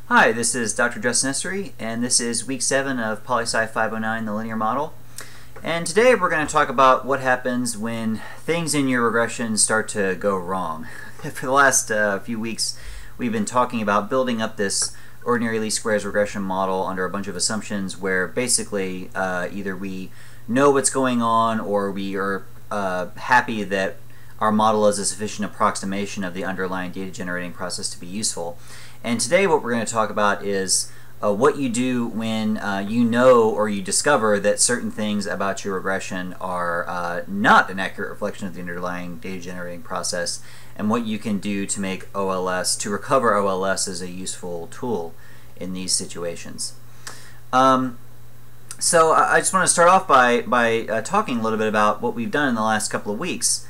Hi, this is Dr. Justin Esarey, and this is week 7 of POLS 509, the linear model. And today we're going to talk about what happens when things in your regression start to go wrong. For the last few weeks, we've been talking about building up this ordinary least squares regression model under a bunch of assumptions where basically either we know what's going on or we are happy that our model is a sufficient approximation of the underlying data generating process to be useful. And today what we're going to talk about is what you do when you know or you discover that certain things about your regression are not an accurate reflection of the underlying data generating process, and what you can do to make OLS, to recover OLS as a useful tool in these situations. So I just want to start off by talking a little bit about what we've done in the last couple of weeks.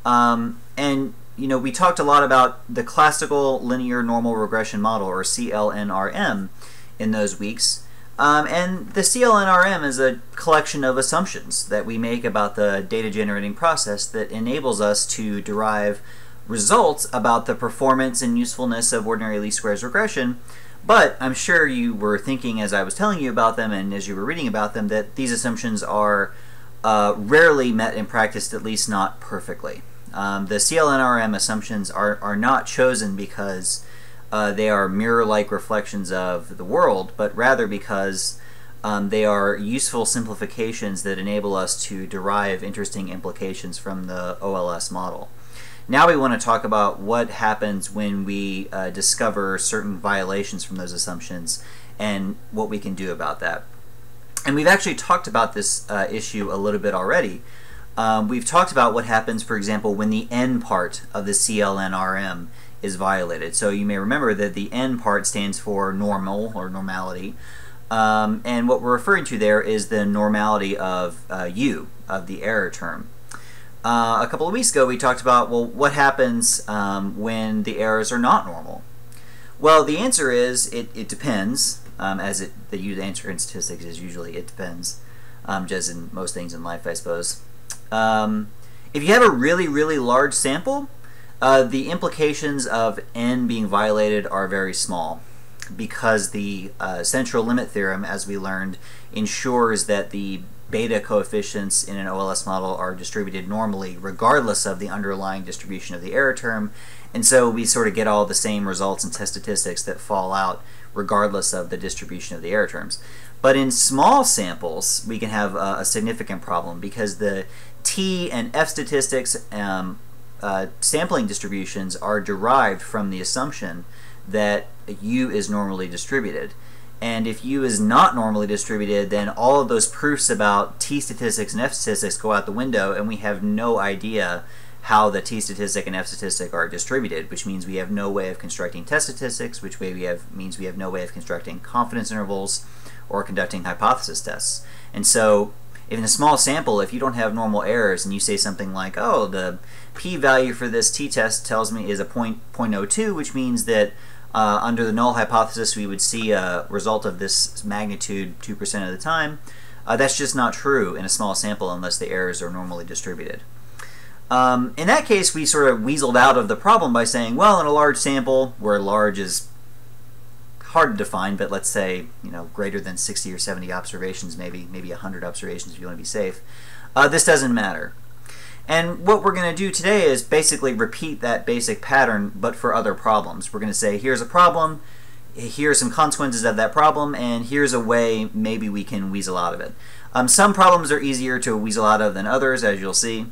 And you know, we talked a lot about the classical linear normal regression model, or CLNRM, in those weeks. And the CLNRM is a collection of assumptions that we make about the data generating process that enables us to derive results about the performance and usefulness of ordinary least squares regression. But I'm sure you were thinking as I was telling you about them and as you were reading about them that these assumptions are rarely met in practice, at least not perfectly. The CLNRM assumptions are not chosen because they are mirror-like reflections of the world, but rather because they are useful simplifications that enable us to derive interesting implications from the OLS model. Now we want to talk about what happens when we discover certain violations from those assumptions and what we can do about that. And we've actually talked about this issue a little bit already. We've talked about what happens, for example, when the N part of the CLNRM is violated. So you may remember that the N part stands for normal, or normality, and what we're referring to there is the normality of U, of the error term. A couple of weeks ago we talked about, well, what happens when the errors are not normal? Well, the answer is it depends, the answer in statistics is usually it depends, just in most things in life, I suppose. If you have a really, really large sample, the implications of N being violated are very small, because the central limit theorem, as we learned, ensures that the beta coefficients in an OLS model are distributed normally regardless of the underlying distribution of the error term, and so we sort of get all the same results in test statistics that fall out regardless of the distribution of the error terms. But in small samples, we can have a significant problem because the T and F statistics sampling distributions are derived from the assumption that U is normally distributed. And if U is not normally distributed, then all of those proofs about T statistics and F statistics go out the window, and we have no idea how the T statistic and F statistic are distributed, which means we have no way of constructing test statistics, which means we have no way of constructing confidence intervals or conducting hypothesis tests. And so in a small sample, if you don't have normal errors and you say something like, oh, the p-value for this t-test tells me is a 0.02, which means that under the null hypothesis we would see a result of this magnitude 2% of the time, that's just not true in a small sample unless the errors are normally distributed. In that case, we sort of weaseled out of the problem by saying, well, in a large sample, where large is hard to define, but let's say, you know, greater than 60 or 70 observations, maybe 100 observations if you want to be safe, this doesn't matter. And what we're going to do today is basically repeat that basic pattern, but for other problems. We're going to say, here's a problem, here are some consequences of that problem, and here's a way maybe we can weasel out of it. Some problems are easier to weasel out of than others, as you'll see.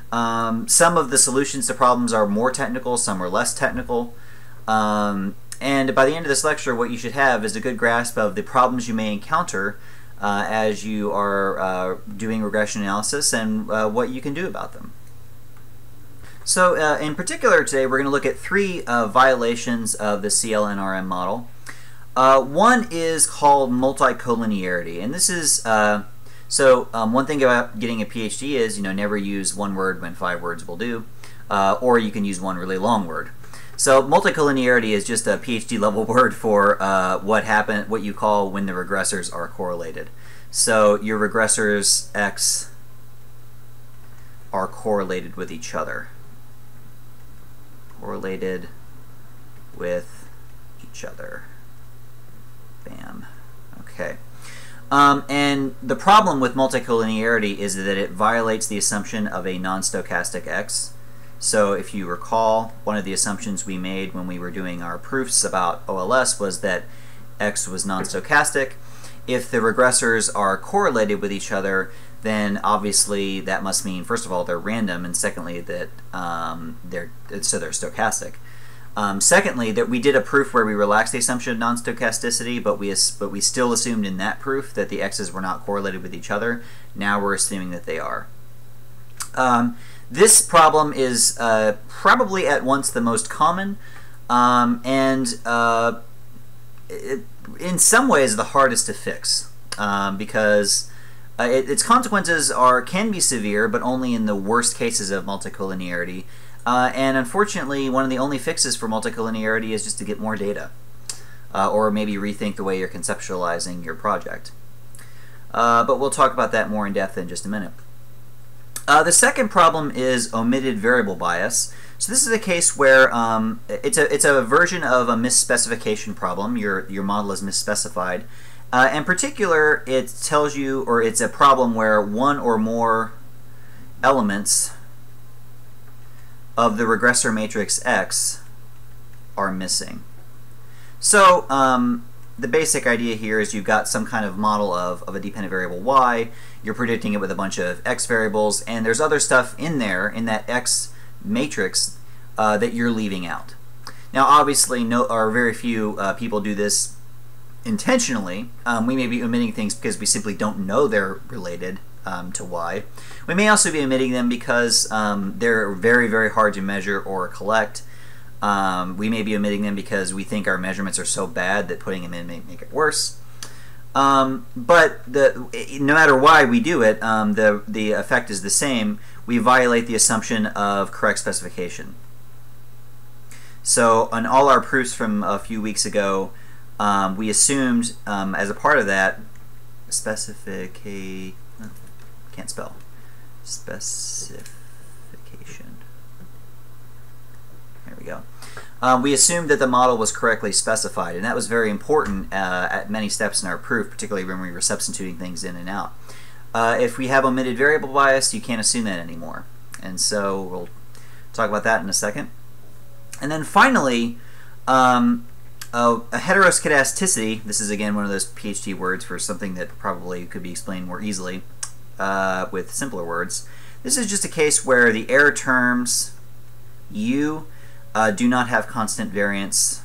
Some of the solutions to problems are more technical, some are less technical. And by the end of this lecture, what you should have is a good grasp of the problems you may encounter as you are doing regression analysis and what you can do about them. So in particular today, we're going to look at 3 violations of the CLNRM model. One is called multicollinearity, and this is one thing about getting a PhD is, you know, never use one word when 5 words will do, or you can use one really long word. So multicollinearity is just a PhD level word for what you call when the regressors are correlated. So your regressors X are correlated with each other. Correlated with each other. am. Okay. And the problem with multicollinearity is that it violates the assumption of a non-stochastic x. So if you recall, one of the assumptions we made when we were doing our proofs about OLS was that x was non-stochastic. If the regressors are correlated with each other, then obviously that must mean, first of all, they're random, and secondly, that they're stochastic. Secondly, that we did a proof where we relaxed the assumption of non-stochasticity, but we still assumed in that proof that the x's were not correlated with each other. Now we're assuming that they are. This problem is probably at once the most common and in some ways the hardest to fix because its consequences can be severe, but only in the worst cases of multicollinearity. And unfortunately, one of the only fixes for multicollinearity is just to get more data, or maybe rethink the way you're conceptualizing your project. But we'll talk about that more in depth in just a minute. The second problem is omitted variable bias. So this is a case where it's a version of a misspecification problem. Your model is misspecified. In particular, it tells you, or it's a problem where one or more elements of the regressor matrix X are missing. So the basic idea here is you've got some kind of model of a dependent variable Y. You're predicting it with a bunch of X variables, and there's other stuff in there, in that X matrix, that you're leaving out. Now obviously very few people do this intentionally. We may be omitting things because we simply don't know they're related to Y. We may also be omitting them because they're very, very hard to measure or collect. We may be omitting them because we think our measurements are so bad that putting them in may make it worse. But no matter why we do it, the effect is the same. We violate the assumption of correct specification. So on all our proofs from a few weeks ago, we assumed as a part of that specification. There we go. We assumed that the model was correctly specified, and that was very important at many steps in our proof, particularly when we were substituting things in and out. If we have omitted variable bias, you can't assume that anymore. And so we'll talk about that in a second. And then finally, a heteroskedasticity. This is again one of those PhD words for something that probably could be explained more easily with simpler words. This is just a case where the error terms U do not have constant variance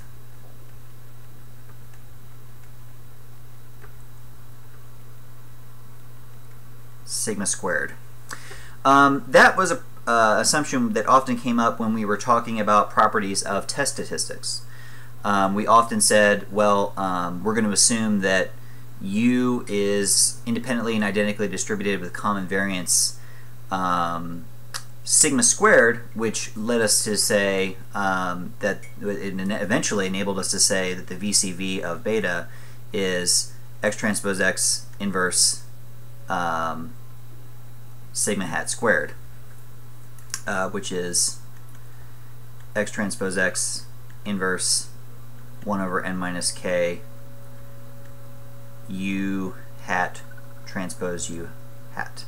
sigma squared. That was an assumption that often came up when we were talking about properties of test statistics. We often said, well, we're going to assume that U is independently and identically distributed with common variance sigma squared, which led us to say that it eventually enabled us to say that the VCV of beta is X transpose X inverse sigma hat squared, which is X transpose X inverse 1 over n minus k U hat transpose U hat.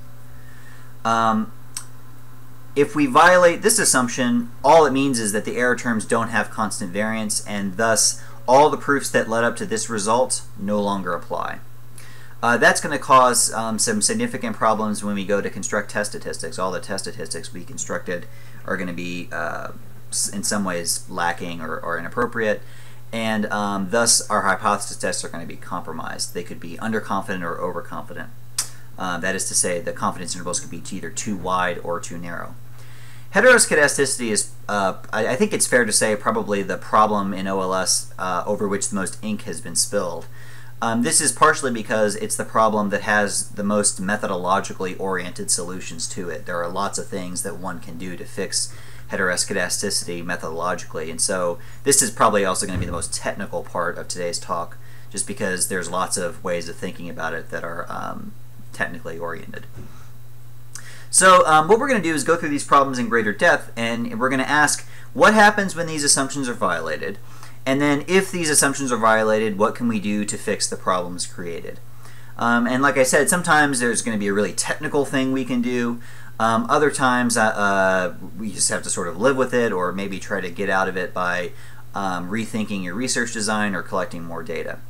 If we violate this assumption, all it means is that the error terms don't have constant variance, and thus all the proofs that led up to this result no longer apply. That's going to cause some significant problems when we go to construct test statistics. All the test statistics we constructed are going to be in some ways lacking or inappropriate, and thus our hypothesis tests are going to be compromised. They could be underconfident or overconfident. That is to say, the confidence intervals could be either too wide or too narrow. Heteroskedasticity is, I think it's fair to say, probably the problem in OLS over which the most ink has been spilled. This is partially because it's the problem that has the most methodologically oriented solutions to it. There are lots of things that one can do to fix heteroskedasticity methodologically, and so this is probably also going to be the most technical part of today's talk, just because there's lots of ways of thinking about it that are technically oriented. So what we're going to do is go through these problems in greater depth, and we're going to ask what happens when these assumptions are violated, And then if these assumptions are violated, what can we do to fix the problems created? And like I said, sometimes there's going to be a really technical thing we can do. Other times we just have to sort of live with it, or maybe try to get out of it by rethinking your research design or collecting more data.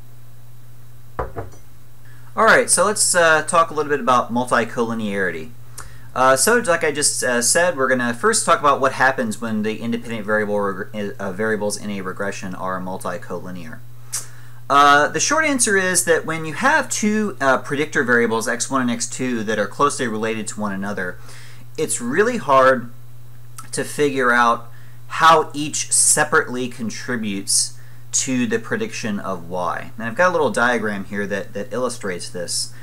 Alright, so let's talk a little bit about multicollinearity. So like I just said, we're going to first talk about what happens when the independent variables in a regression are multicollinear. The short answer is that when you have two predictor variables, x1 and x2, that are closely related to one another, it's really hard to figure out how each separately contributes to the prediction of y. And I've got a little diagram here that illustrates this.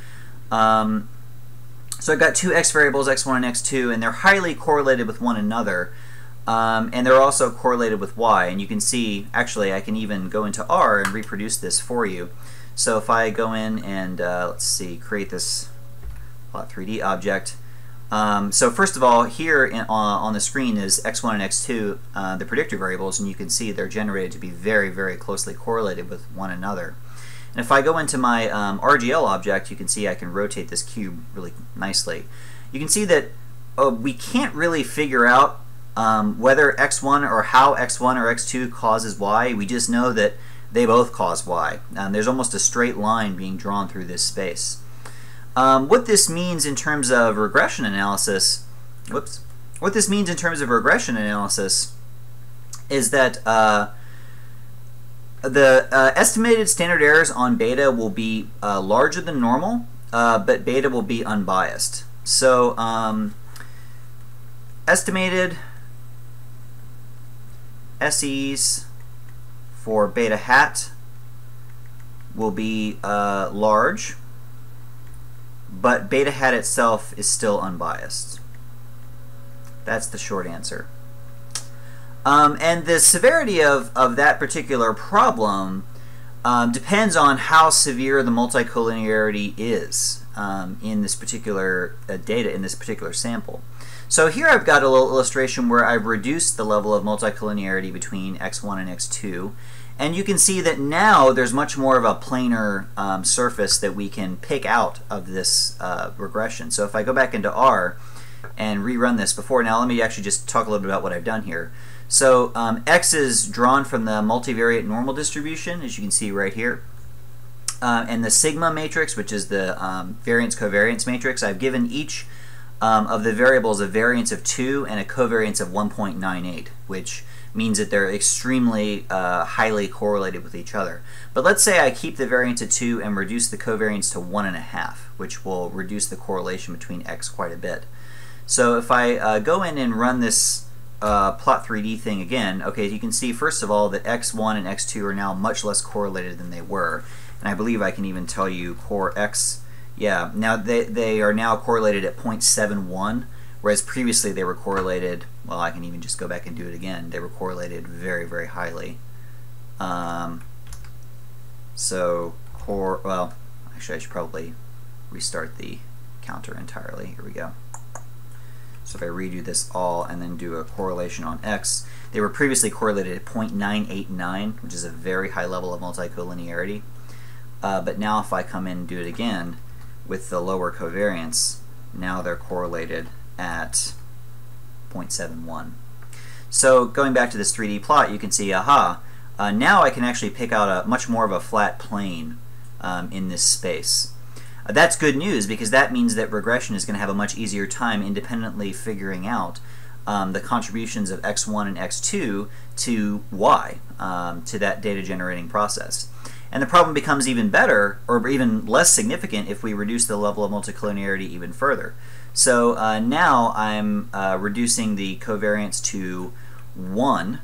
So I've got two x variables, x1 and x2, and they're highly correlated with one another. And they're also correlated with y. And you can see, actually, I can even go into R and reproduce this for you. So if I go in and, let's see, create this plot3D object. So first of all, here on the screen is x1 and x2, the predictor variables, and you can see they're generated to be very, very closely correlated with one another. And if I go into my RGL object, you can see I can rotate this cube really nicely. You can see that we can't really figure out whether x1 or how x1 or x2 causes y. We just know that they both cause y. There's almost a straight line being drawn through this space. What this means in terms of regression analysis, what this means in terms of regression analysis is that the estimated standard errors on beta will be larger than normal, but beta will be unbiased. So estimated SEs for beta hat will be large, but beta hat itself is still unbiased. That's the short answer. And the severity of that particular problem depends on how severe the multicollinearity is in this particular data, in this particular sample. So here I've got a little illustration where I've reduced the level of multicollinearity between x1 and x2. And you can see that now there's much more of a planar surface that we can pick out of this regression. So if I go back into R and rerun this before, now let me actually just talk a little bit about what I've done here. So x is drawn from the multivariate normal distribution, as you can see right here. And the sigma matrix, which is the variance-covariance matrix, I've given each of the variables a variance of 2 and a covariance of 1.98, which means that they're extremely highly correlated with each other. But let's say I keep the variance at 2 and reduce the covariance to 1.5, which will reduce the correlation between x quite a bit. So if I go in and run this plot3D thing again, okay, you can see first of all that x1 and x2 are now much less correlated than they were. And I believe I can even tell you core x, yeah, now they are now correlated at 0.71, whereas previously they were correlated, well, I can even just go back and do it again, they were correlated very, very highly. So core, well, actually I should probably restart the counter entirely. Here we go. So if I redo this all and then do a correlation on x, they were previously correlated at 0.989, which is a very high level of multicollinearity. But now if I come in and do it again with the lower covariance, now they're correlated at 0.71. So going back to this 3D plot, you can see, aha, now I can actually pick out a much more of a flat plane in this space. That's good news, because that means that regression is going to have a much easier time independently figuring out the contributions of x1 and x2 to y, to that data generating process. And the problem becomes even better, or even less significant, if we reduce the level of multicollinearity even further. So now I'm reducing the covariance to 1.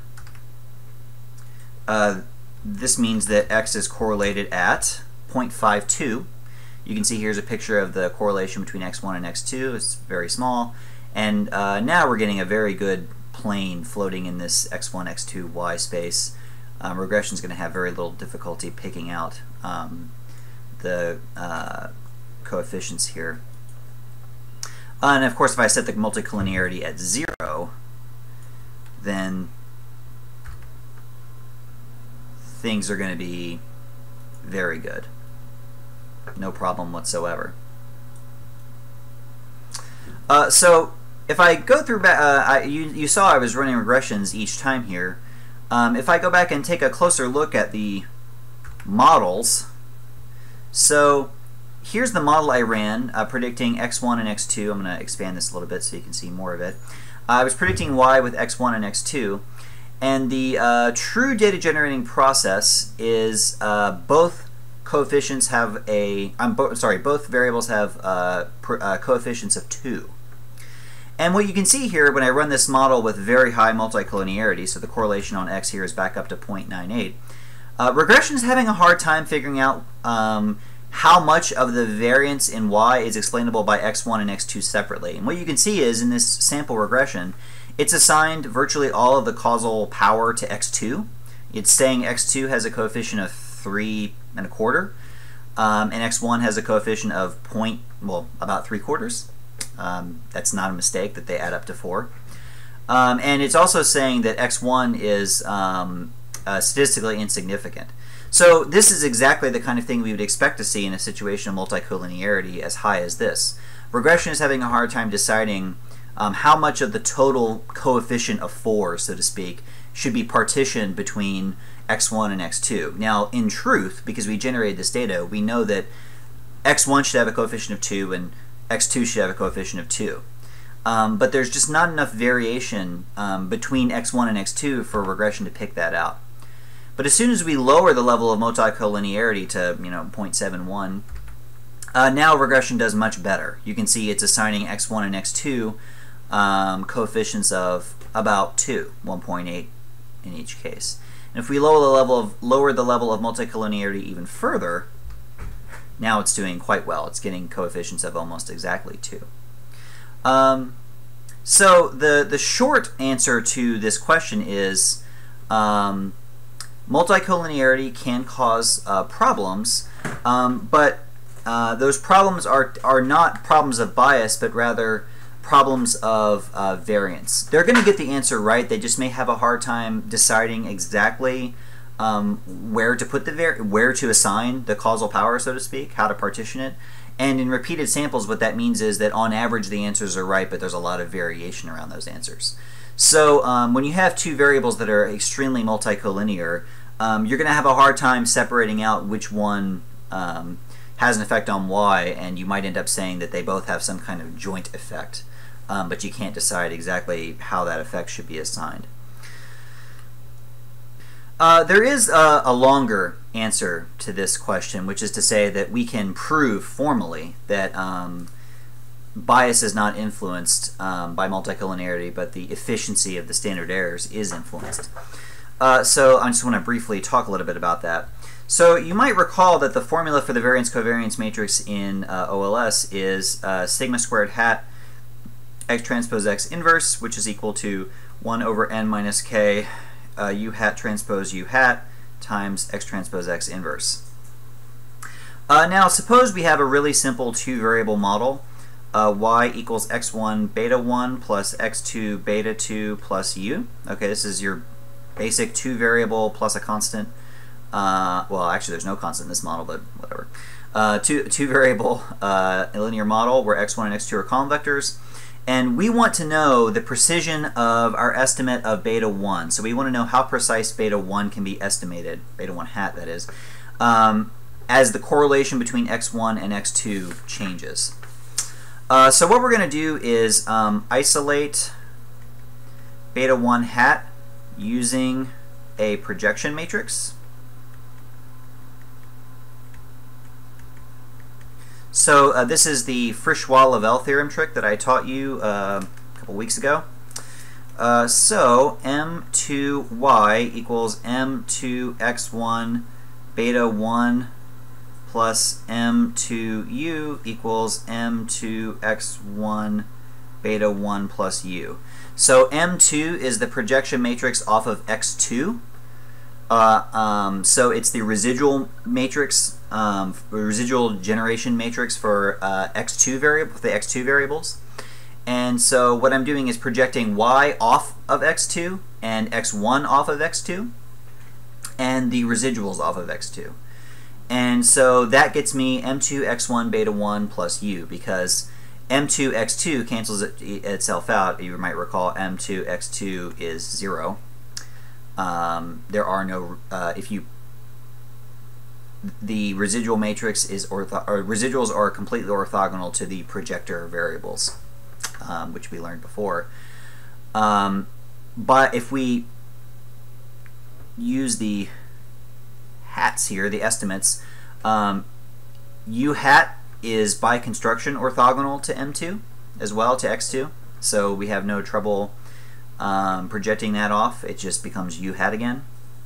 This means that x is correlated at 0.52. You can see here's a picture of the correlation between x1 and x2. It's very small. And now we're getting a very good plane floating in this x1, x2, y space. Regression is going to have very little difficulty picking out the coefficients here. And of course, if I set the multicollinearity at 0, then things are going to be very good. No problem whatsoever. So if I go through back, you saw I was running regressions each time here. If I go back and take a closer look at the models, so here's the model I ran predicting x1 and x2. I'm going to expand this a little bit so you can see more of it. I was predicting y with x1 and x2, and the true data generating process is both coefficients have both variables have coefficients of 2. And what you can see here when I run this model with very high multicollinearity, so the correlation on x here is back up to 0.98, regression is having a hard time figuring out how much of the variance in y is explainable by x1 and x2 separately. And what you can see is in this sample regression, it's assigned virtually all of the causal power to x2. It's saying x2 has a coefficient of 3.25, and x1 has a coefficient of about 3/4. That's not a mistake that they add up to 4. And it's also saying that x1 is statistically insignificant. So this is exactly the kind of thing we would expect to see in a situation of multicollinearity as high as this. Regression is having a hard time deciding how much of the total coefficient of 4, so to speak, should be partitioned between x1 and x2. Now, in truth, because we generated this data, we know that x1 should have a coefficient of 2 and x2 should have a coefficient of 2. But there's just not enough variation between x1 and x2 for regression to pick that out. But as soon as we lower the level of multicollinearity to 0.71, now regression does much better. You can see it's assigning x1 and x2 coefficients of about 2, 1.8 in each case. And if we lower the level of multicollinearity even further, now it's doing quite well. It's getting coefficients of almost exactly 2. So the short answer to this question is multicollinearity can cause problems, but those problems are not problems of bias, but rather problems of variance. They're going to get the answer right. They just may have a hard time deciding exactly where to assign the causal power, so to speak, how to partition it. And in repeated samples, what that means is that on average the answers are right, but there's a lot of variation around those answers. So when you have two variables that are extremely multicollinear, you're going to have a hard time separating out which one has an effect on y, and you might end up saying that they both have some kind of joint effect, but you can't decide exactly how that effect should be assigned. There is a longer answer to this question, which is to say that we can prove formally that bias is not influenced by multicollinearity, but the efficiency of the standard errors is influenced. So I just want to briefly talk a little bit about that. So you might recall that the formula for the variance-covariance matrix in OLS is sigma squared hat x transpose x inverse, which is equal to 1 over n minus k u hat transpose u hat times x transpose x inverse. Now suppose we have a really simple two-variable model. Y equals x1 beta 1 plus x2 beta 2 plus u. Okay, this is your basic two-variable plus a constant. Well, actually there's no constant in this model, but whatever. Two-variable linear model where x1 and x2 are column vectors. And we want to know the precision of our estimate of beta 1. So we want to know how precise beta 1 can be estimated, beta 1 hat that is, as the correlation between x1 and x2 changes. So what we're going to do is isolate beta 1 hat using a projection matrix. So this is the Frisch-Wald-Lavelle theorem trick that I taught you a couple weeks ago. So m2y equals m2x1 beta 1 plus m2u equals m2x1 beta 1 plus u. So m2 is the projection matrix off of x2. So it's the residual matrix, residual generation matrix for x2 variables. And so what I'm doing is projecting y off of x2 and x1 off of x2. and the residuals off of x2. And so that gets me m2 x1 beta 1 plus u, because m2 x2 cancels itself out. You might recall m2 x2 is 0. There are no, the residual matrix is residuals are completely orthogonal to the projector variables, which we learned before. But if we use the hats here, the estimates, u hat is by construction orthogonal to m2 as well, to x2, so we have no trouble projecting that off. It just becomes u hat again.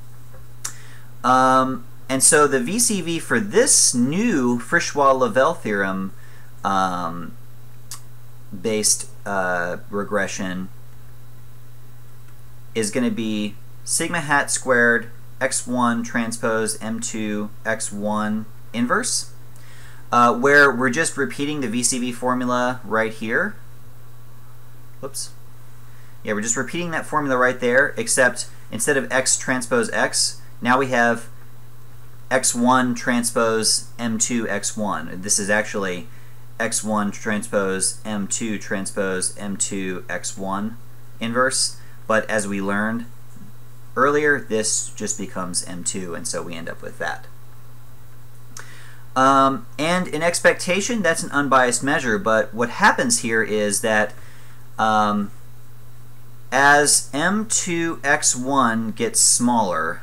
And so the VCV for this new Frischwald-Lavelle theorem based regression is going to be sigma hat squared x1 transpose m2 x1 inverse, where we're just repeating the VCV formula right here. Whoops. Yeah, we're just repeating that formula right there, except instead of x transpose x, now we have x1 transpose m2 x1. This is actually x1 transpose m2 transpose m2 x1 inverse, but as we learned earlier, this just becomes m2, and so we end up with that. And in expectation, that's an unbiased measure, but what happens here is that as m2 x1 gets smaller,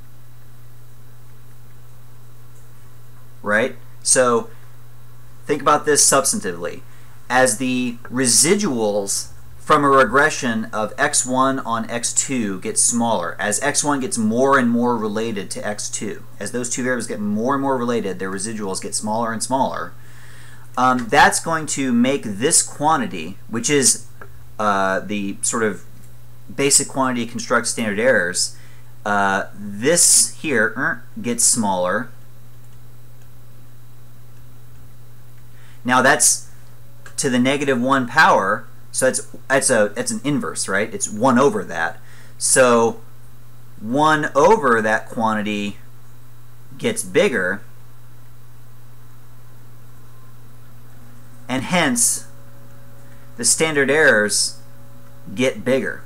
right? So think about this substantively. As the residuals from a regression of x1 on x2 get smaller, as x1 gets more and more related to x2, as those two variables get more and more related, their residuals get smaller and smaller, that's going to make this quantity, which is the sort of basic quantity to construct standard errors, this here gets smaller. Now that's to the -1 power, so that's an inverse, right? It's 1 over that. So 1 over that quantity gets bigger, and hence the standard errors get bigger.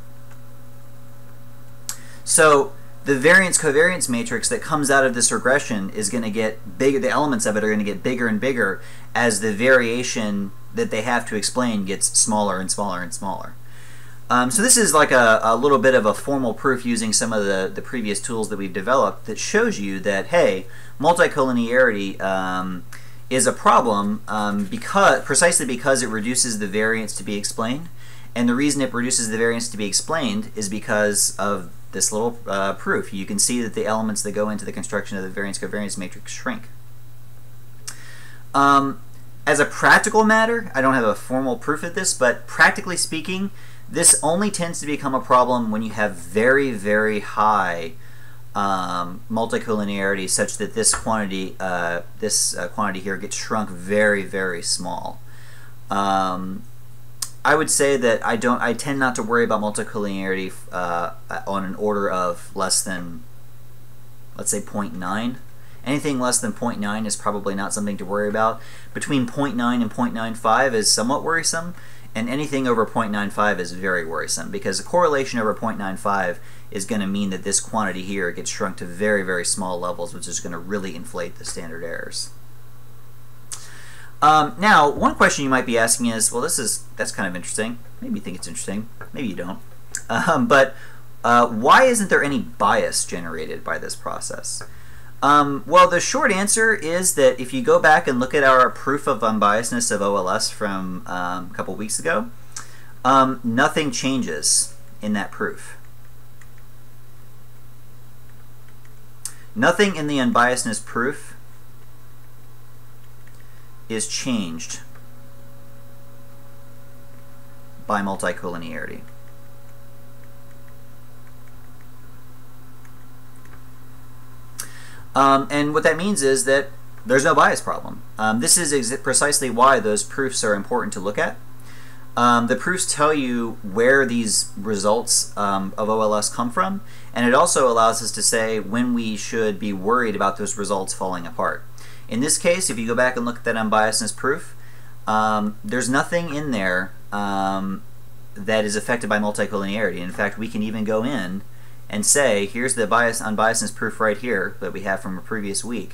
So the variance-covariance matrix that comes out of this regression is going to get bigger. The elements of it are going to get bigger and bigger as the variation that they have to explain gets smaller and smaller and smaller. So this is like a little bit of a formal proof using some of the previous tools that we've developed that shows you that, hey, multicollinearity is a problem precisely because it reduces the variance to be explained. And the reason it reduces the variance to be explained is because of this little proof. You can see that the elements that go into the construction of the variance-covariance matrix shrink. As a practical matter, I don't have a formal proof of this, but practically speaking, this only tends to become a problem when you have very, very high multicollinearity, such that this quantity here gets shrunk very, very small. I would say that I tend not to worry about multicollinearity on an order of less than, let's say, 0.9. Anything less than 0.9 is probably not something to worry about. Between 0.9 and 0.95 is somewhat worrisome, and anything over 0.95 is very worrisome, because a correlation over 0.95 is going to mean that this quantity here gets shrunk to very, very small levels, which is going to really inflate the standard errors. Now, one question you might be asking is, well, that's kind of interesting. Maybe you think it's interesting. Maybe you don't. But why isn't there any bias generated by this process? Well, the short answer is that if you go back and look at our proof of unbiasedness of OLS from a couple weeks ago, nothing changes in that proof. Nothing in the unbiasedness proof is changed by multicollinearity. And what that means is that there's no bias problem. This is precisely why those proofs are important to look at. The proofs tell you where these results of OLS come from, and it also allows us to say when we should be worried about those results falling apart. In this case, if you go back and look at that unbiasedness proof, there's nothing in there that is affected by multicollinearity. In fact, we can even go in and say, here's the unbiasedness proof right here that we have from a previous week.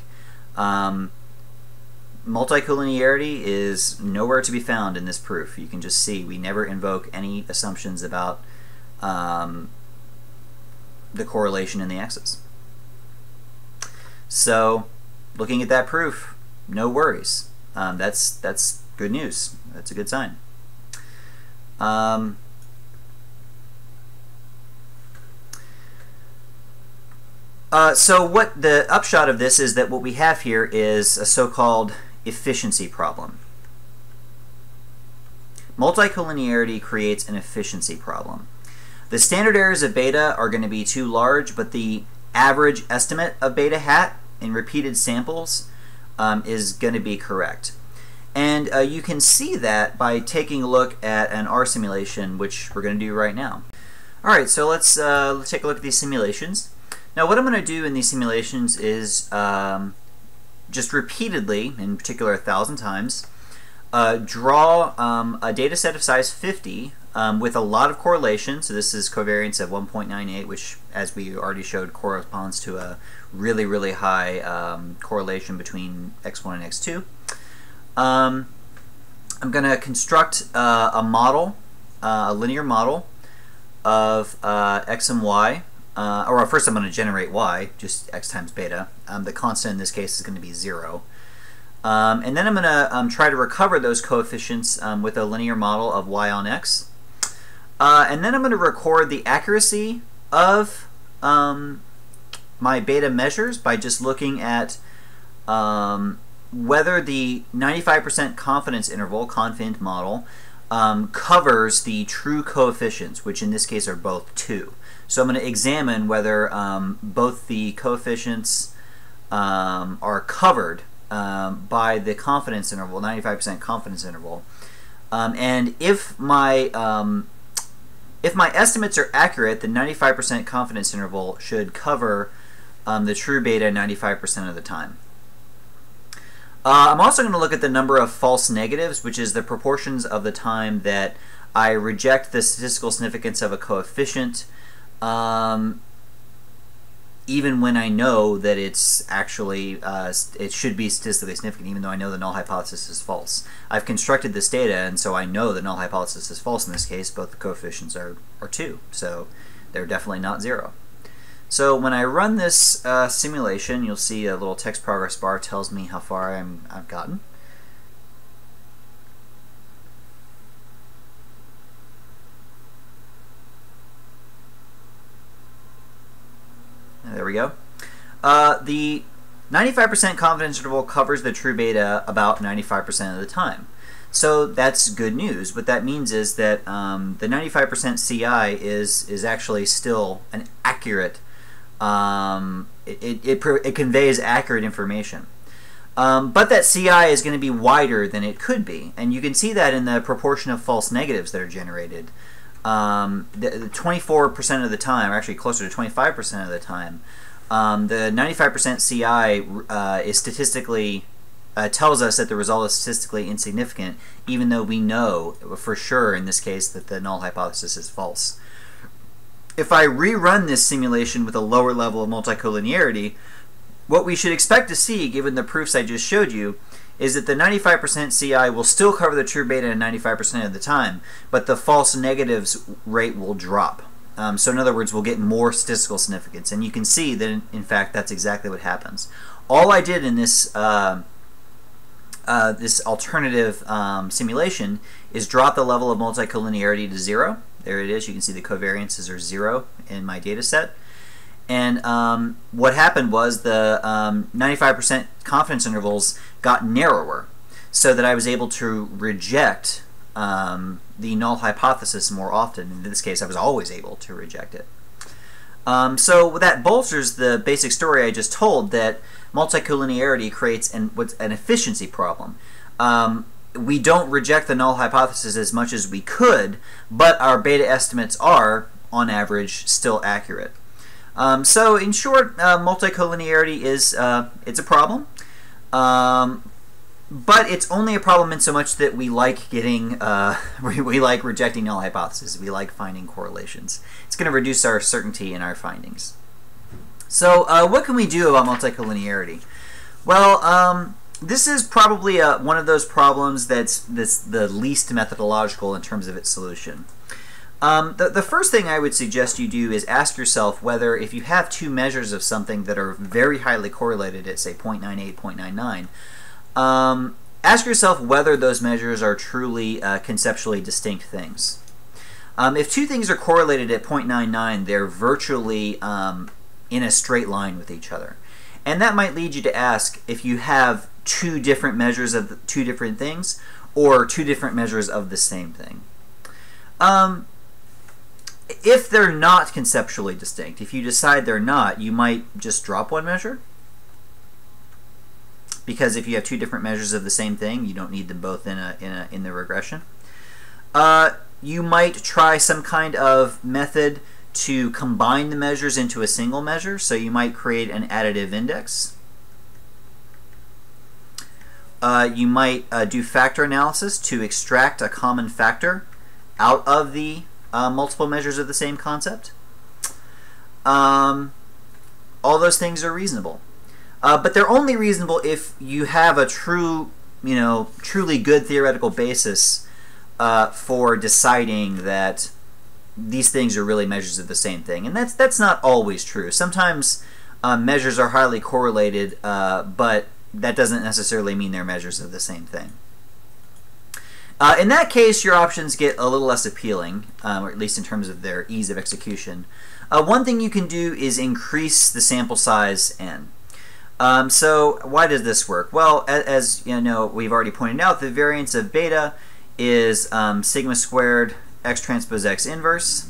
Multicollinearity is nowhere to be found in this proof. You can just see we never invoke any assumptions about the correlation in the x's. So, looking at that proof, no worries. That's good news. That's a good sign. So what the upshot of this is that what we have here is a so-called efficiency problem. Multicollinearity creates an efficiency problem. The standard errors of beta are going to be too large, but the average estimate of beta hat in repeated samples is going to be correct. And you can see that by taking a look at an R simulation, which we're going to do right now. Alright, so let's take a look at these simulations. Now what I'm going to do in these simulations is just repeatedly, in particular 1,000 times, draw a data set of size 50 with a lot of correlation. So this is covariance of 1.98, which, as we already showed, corresponds to a really, really high correlation between x1 and x2. I'm going to construct a model, a linear model of x and y. Or first I'm going to generate y, just x times beta. The constant in this case is going to be 0. And then I'm going to try to recover those coefficients with a linear model of y on x. And then I'm going to record the accuracy of my beta measures by just looking at whether the 95% confidence interval, confident model, covers the true coefficients, which in this case are both 2. So I'm going to examine whether both the coefficients are covered by the confidence interval, 95% confidence interval. And if my estimates are accurate, the 95% confidence interval should cover the true beta 95% of the time. I'm also going to look at the number of false negatives, which is the proportions of the time that I reject the statistical significance of a coefficient, even when I know that it's actually, it should be statistically significant, even though I know the null hypothesis is false. I've constructed this data, and so I know the null hypothesis is false in this case. Both the coefficients are 2, so they're definitely not 0. So when I run this simulation, you'll see a little text progress bar tells me how far I've gotten. There we go. The 95% confidence interval covers the true beta about 95% of the time. So that's good news. What that means is that the 95% CI is actually still an accurate, it conveys accurate information. But that CI is going to be wider than it could be. And you can see that in the proportion of false negatives that are generated. The 24% of the time, or actually closer to 25% of the time, the 95% CI is statistically, tells us that the result is statistically insignificant, even though we know for sure in this case that the null hypothesis is false. If I rerun this simulation with a lower level of multicollinearity, what we should expect to see, given the proofs I just showed you, is that the 95% CI will still cover the true beta 95% of the time, but the false negatives rate will drop. So in other words, we'll get more statistical significance. And you can see that, in fact, that's exactly what happens. All I did in this this alternative simulation is drop the level of multicollinearity to 0. There it is. You can see the covariances are 0 in my data set. And what happened was the 95% confidence intervals got narrower, so that I was able to reject the null hypothesis more often. In this case, I was always able to reject it. So that bolsters the basic story I just told, that multicollinearity creates an efficiency problem. we don't reject the null hypothesis as much as we could, but our beta estimates are, on average, still accurate. So in short, multicollinearity is it's a problem, but it's only a problem in so much that we like getting we like rejecting null hypotheses. We like finding correlations. It's going to reduce our certainty in our findings. So what can we do about multicollinearity? Well, this is probably one of those problems that's the least methodological in terms of its solution. The first thing I would suggest you do is ask yourself whether, if you have two measures of something that are very highly correlated at, say, 0.98, 0.99, ask yourself whether those measures are truly conceptually distinct things. If two things are correlated at 0.99, they're virtually in a straight line with each other. And that might lead you to ask if you have two different measures of two different things or two different measures of the same thing. If they're not conceptually distinct, if you decide they're not, you might just drop one measure. Because if you have two different measures of the same thing, you don't need them both in the regression. You might try some kind of method to combine the measures into a single measure. So you might create an additive index. You might do factor analysis to extract a common factor out of the multiple measures of the same concept. All those things are reasonable. But they're only reasonable if you have a truly good theoretical basis for deciding that these things are really measures of the same thing. And that's not always true. Sometimes measures are highly correlated, but that doesn't necessarily mean they're measures of the same thing. In that case, your options get a little less appealing, or at least in terms of their ease of execution. One thing you can do is increase the sample size n. So why does this work? Well, as you know, we've already pointed out, the variance of beta is sigma squared x transpose x inverse,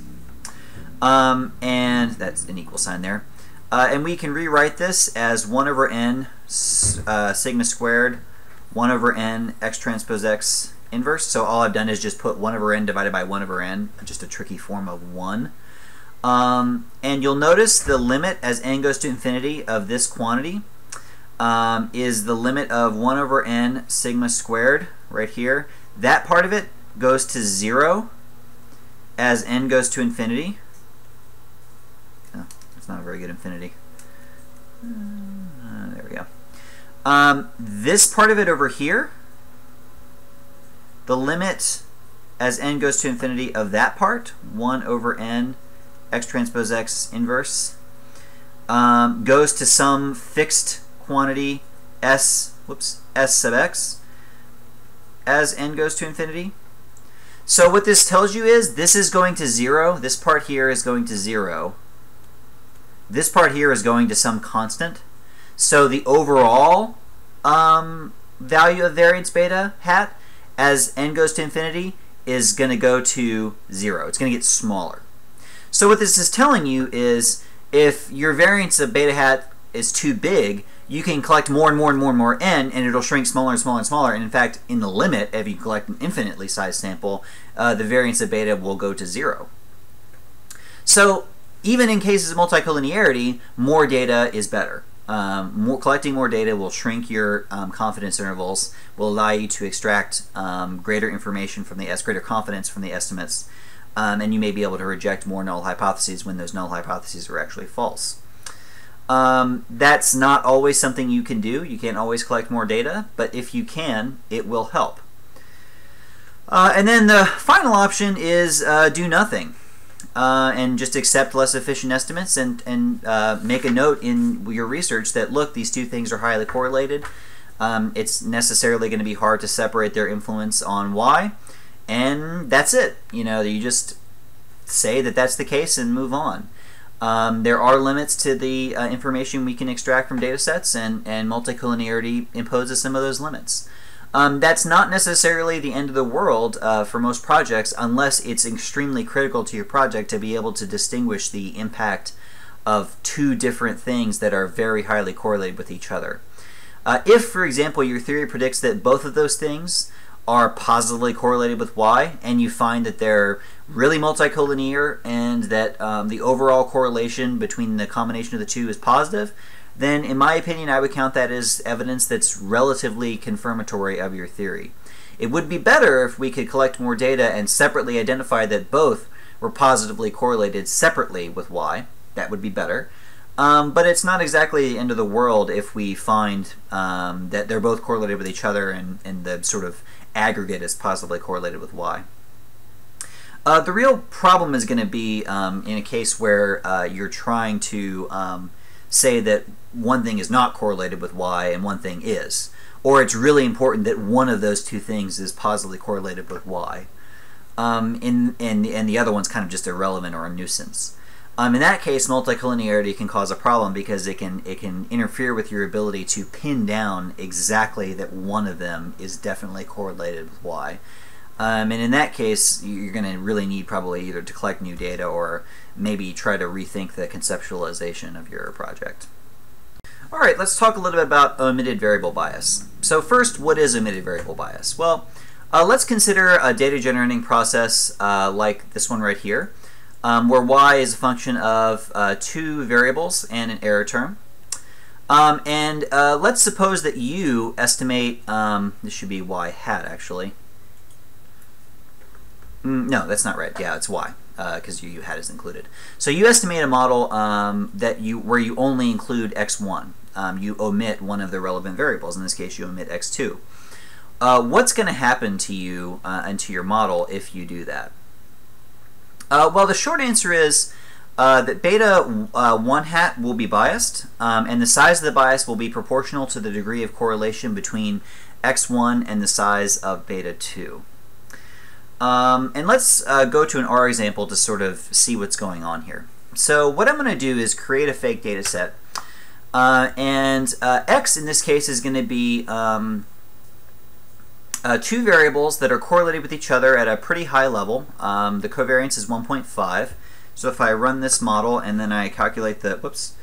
and that's an equal sign there. And we can rewrite this as 1 over n sigma squared 1 over n x transpose x inverse. So all I've done is just put 1 over n divided by 1 over n, just a tricky form of 1. And you'll notice the limit as n goes to infinity of this quantity is the limit of 1 over n sigma squared right here. That part of it goes to 0 as n goes to infinity. Oh, that's not a very good infinity. There we go. This part of it over here, the limit as n goes to infinity of that part, 1 over n x transpose x inverse, goes to some fixed quantity s sub x as n goes to infinity. So what this tells you is this is going to 0, this part here is going to 0, this part here is going to some constant. So the overall value of variance beta hat as n goes to infinity is going to go to 0. It's going to get smaller. So what this is telling you is if your variance of beta hat is too big, you can collect more and more and more and more n, and it'll shrink smaller and smaller and smaller. And in fact, in the limit, if you collect an infinitely sized sample, the variance of beta will go to 0. So even in cases of multicollinearity, more data is better. Collecting more data will shrink your confidence intervals, will allow you to extract greater information from greater confidence from the estimates, and you may be able to reject more null hypotheses when those null hypotheses are actually false. That's not always something you can do. You can't always collect more data, but if you can, it will help. And then the final option is do nothing. And just accept less efficient estimates and make a note in your research that, look, these two things are highly correlated. It's necessarily going to be hard to separate their influence on y, and that's it. You just say that that's the case and move on. There are limits to the information we can extract from data sets, and multicollinearity imposes some of those limits. That's not necessarily the end of the world for most projects, unless it's extremely critical to your project to be able to distinguish the impact of two different things that are very highly correlated with each other. If, for example, your theory predicts that both of those things are positively correlated with y, and you find that they're really multicollinear and that the overall correlation between the combination of the two is positive, then in my opinion I would count that as evidence that's relatively confirmatory of your theory. It would be better if we could collect more data and separately identify that both were positively correlated separately with y. That would be better. But it's not exactly the end of the world if we find that they're both correlated with each other and the sort of aggregate is positively correlated with y. The real problem is going to be in a case where you're trying to say that one thing is not correlated with y and one thing is. Or it's really important that one of those two things is positively correlated with y. And the other one's kind of just irrelevant or a nuisance. In that case, multicollinearity can cause a problem because it can interfere with your ability to pin down exactly that one of them is definitely correlated with y. And in that case, you're going to really need probably either to collect new data or maybe try to rethink the conceptualization of your project. Alright, let's talk a little bit about omitted variable bias. So first, what is omitted variable bias? Well, let's consider a data generating process like this one right here, where y is a function of two variables and an error term. Let's suppose that you estimate, this should be y hat actually. No, that's not right. Yeah, it's y, because u hat is included. So you estimate a model where you only include x1. You omit one of the relevant variables. In this case, you omit x2. What's going to happen to you and to your model if you do that? Well, the short answer is that beta 1 hat will be biased, and the size of the bias will be proportional to the degree of correlation between x1 and the size of beta 2. And let's go to an R example to sort of see what's going on here. So what I'm going to do is create a fake data set, and x in this case is going to be two variables that are correlated with each other at a pretty high level. The covariance is 1.5. So if I run this model and then I calculate the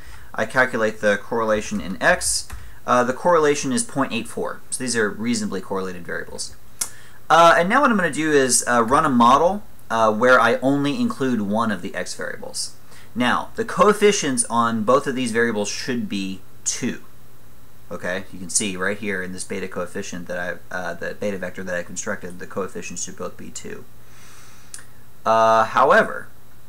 correlation in x, the correlation is 0.84. So these are reasonably correlated variables. And now what I'm going to do is run a model where I only include one of the x variables. Now, the coefficients on both of these variables should be 2. Okay, you can see right here in this beta coefficient that the beta vector that I constructed, the coefficients should both be 2. However,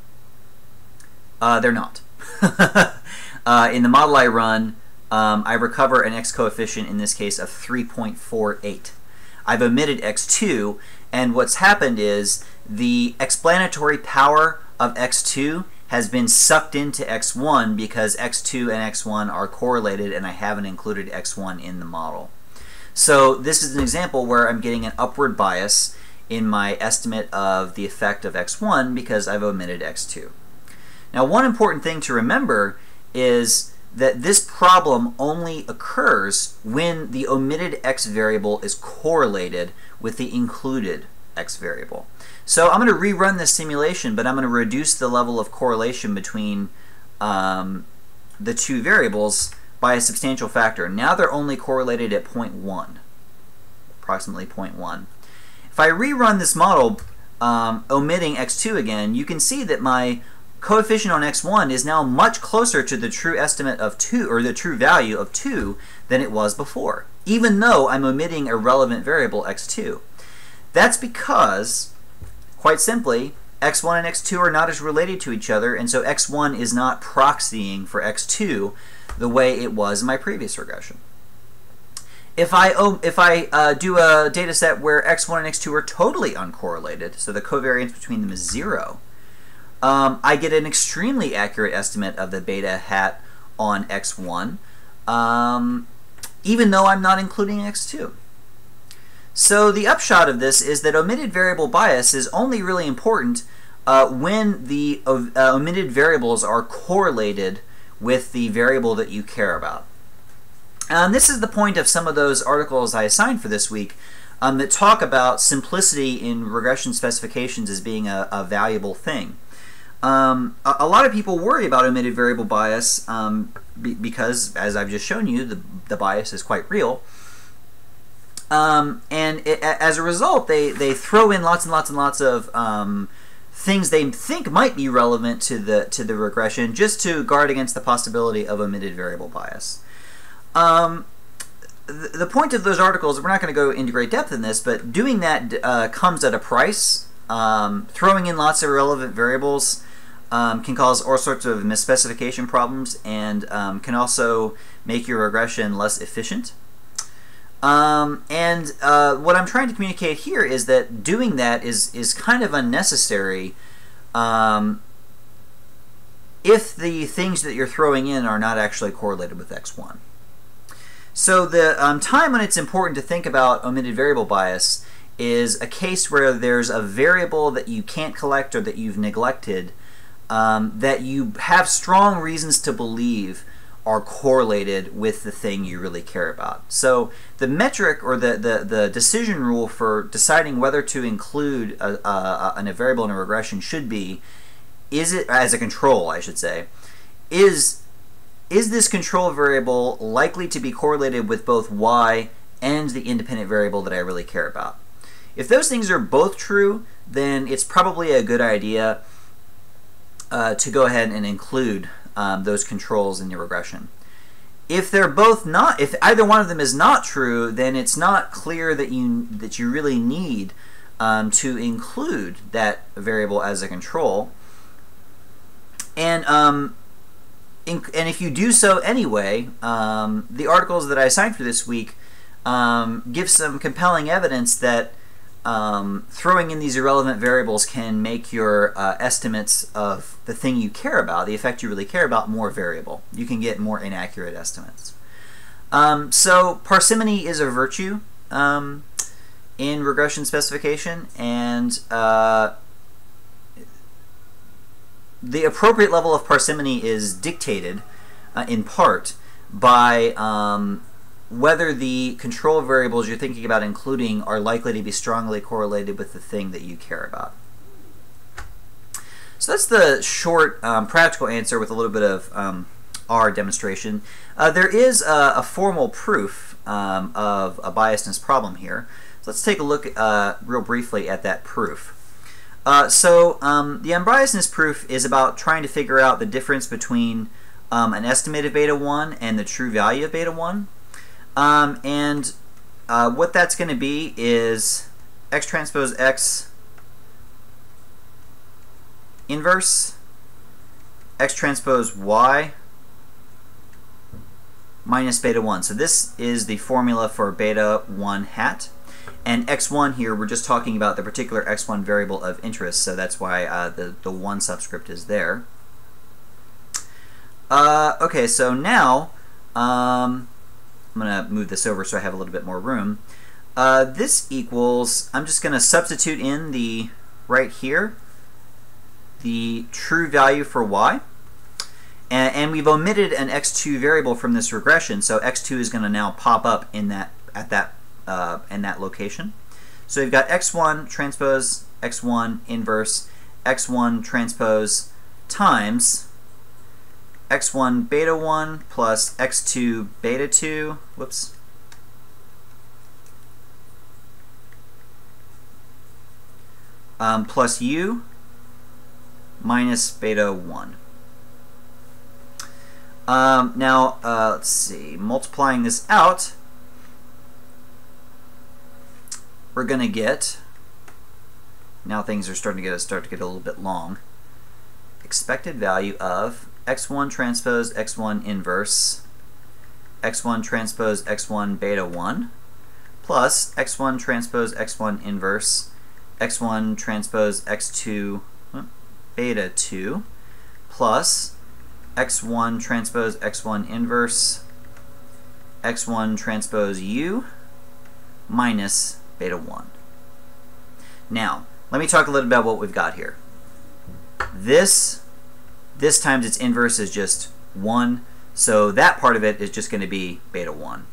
they're not. In the model I run, I recover an x coefficient, in this case, of 3.48. I've omitted x2, and what's happened is the explanatory power of x2 has been sucked into x1 because x2 and x1 are correlated and I haven't included x1 in the model. So this is an example where I'm getting an upward bias in my estimate of the effect of x1 because I've omitted x2. Now, one important thing to remember is that this problem only occurs when the omitted x variable is correlated with the included x variable. So I'm going to rerun this simulation, but I'm going to reduce the level of correlation between the two variables by a substantial factor. Now they're only correlated at 0.1, approximately 0.1. If I rerun this model, omitting x2 again, you can see that my coefficient on x1 is now much closer to the true estimate of 2, or the true value of 2, than it was before, even though I'm omitting a relevant variable x2. That's because, quite simply, x1 and x2 are not as related to each other, and so x1 is not proxying for x2 the way it was in my previous regression. If I do a data set where x1 and x2 are totally uncorrelated, so the covariance between them is 0, I get an extremely accurate estimate of the beta hat on x1, even though I'm not including x2. So the upshot of this is that omitted variable bias is only really important when the omitted variables are correlated with the variable that you care about. And this is the point of some of those articles I assigned for this week that talk about simplicity in regression specifications as being a valuable thing. A lot of people worry about omitted variable bias because, as I've just shown you, the bias is quite real. As a result, they throw in lots and lots and lots of things they think might be relevant to the regression, just to guard against the possibility of omitted variable bias. The point of those articles, we're not going to go into great depth in this, but doing that comes at a price. Throwing in lots of irrelevant variables can cause all sorts of misspecification problems, and can also make your regression less efficient. What I'm trying to communicate here is that doing that is kind of unnecessary if the things that you're throwing in are not actually correlated with x1. So the time when it's important to think about omitted variable bias is a case where there's a variable that you can't collect or that you've neglected that you have strong reasons to believe are correlated with the thing you really care about. So the metric, or the decision rule for deciding whether to include a variable in a regression should be, is it, as a control I should say, is this control variable likely to be correlated with both y and the independent variable that I really care about? If those things are both true, then it's probably a good idea to go ahead and include those controls in your regression. If they're both not, if either one of them is not true, then it's not clear that you really need to include that variable as a control. And if you do so anyway, the articles that I assigned for this week give some compelling evidence that throwing in these irrelevant variables can make your estimates of the thing you care about, the effect you really care about, more variable. You can get more inaccurate estimates. So parsimony is a virtue in regression specification, and the appropriate level of parsimony is dictated in part by whether the control variables you're thinking about including are likely to be strongly correlated with the thing that you care about. So that's the short practical answer with a little bit of R demonstration. There is a formal proof of a biasness problem here. So let's take a look real briefly at that proof. The unbiasedness proof is about trying to figure out the difference between an estimate of beta 1 and the true value of beta 1. What that's going to be is x transpose x inverse x transpose y minus beta 1. So this is the formula for beta 1 hat. And x1 here, we're just talking about the particular x1 variable of interest, so that's why the 1 subscript is there. Okay, so now I'm going to move this over so I have a little bit more room. This equals, I'm just going to substitute in the, right here, the true value for y. And we've omitted an x2 variable from this regression, so x2 is going to now pop up in that, in that location. So we've got x1 transpose x1 inverse x1 transpose times x1 beta 1 plus x2 beta 2, whoops, plus u minus beta 1. Now, let's see, multiplying this out, we're going to get, now things are starting to start to get a little bit long, expected value of x1 transpose x1 inverse x1 transpose x1 beta 1 plus x1 transpose x1 inverse x1 transpose x2 beta 2 plus x1 transpose x1 inverse x1 transpose u minus beta 1. Now, let me talk a little bit about what we've got here. This times its inverse is just 1, so that part of it is just going to be beta 1.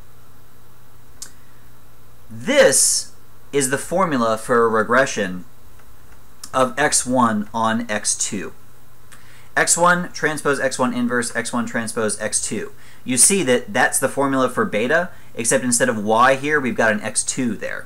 This is the formula for a regression of x1 on x2. x1 transpose x1 inverse x1 transpose x2. you see that that's the formula for beta, except instead of y here, we've got an x2 there.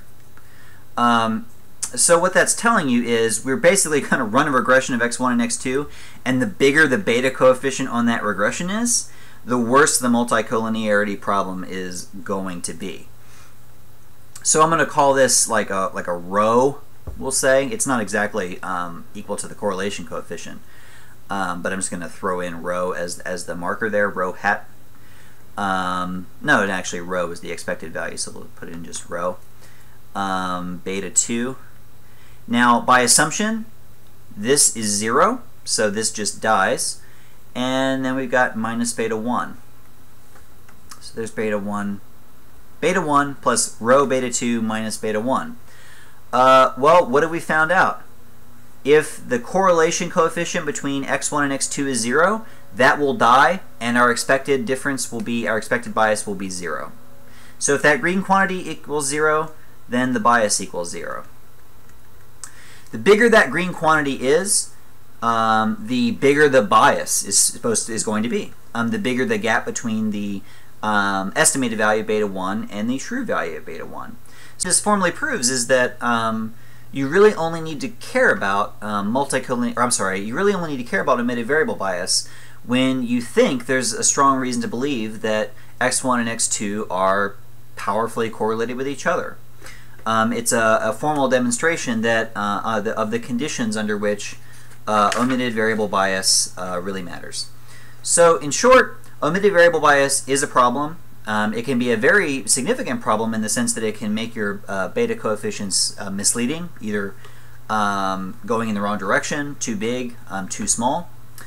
So what that's telling you is we're basically going to run a regression of x1 and x2, and the bigger the beta coefficient on that regression is, the worse the multicollinearity problem is going to be. So I'm going to call this like a rho, we'll say. It's not exactly equal to the correlation coefficient, but I'm just going to throw in rho as the marker there, rho hat. No, actually rho is the expected value, so we'll put in just rho. Beta 2. Now, by assumption, this is 0, so this just dies. And then we've got minus beta 1. So there's beta 1. Beta 1 plus rho beta 2 minus beta 1. Well, what have we found out? If the correlation coefficient between x1 and x2 is 0, that will die, and our expected difference will be, our expected bias will be 0. So if that green quantity equals 0, then the bias equals 0. The bigger that green quantity is, the bigger the bias is going to be. The bigger the gap between the estimated value of beta 1 and the true value of beta 1. So this formally proves is that you really only need to care about you really only need to care about omitted variable bias when you think there's a strong reason to believe that x1 and x2 are powerfully correlated with each other. It's a formal demonstration that of the conditions under which omitted variable bias really matters. So in short, omitted variable bias is a problem. It can be a very significant problem in the sense that it can make your beta coefficients misleading, either going in the wrong direction, too big, too small.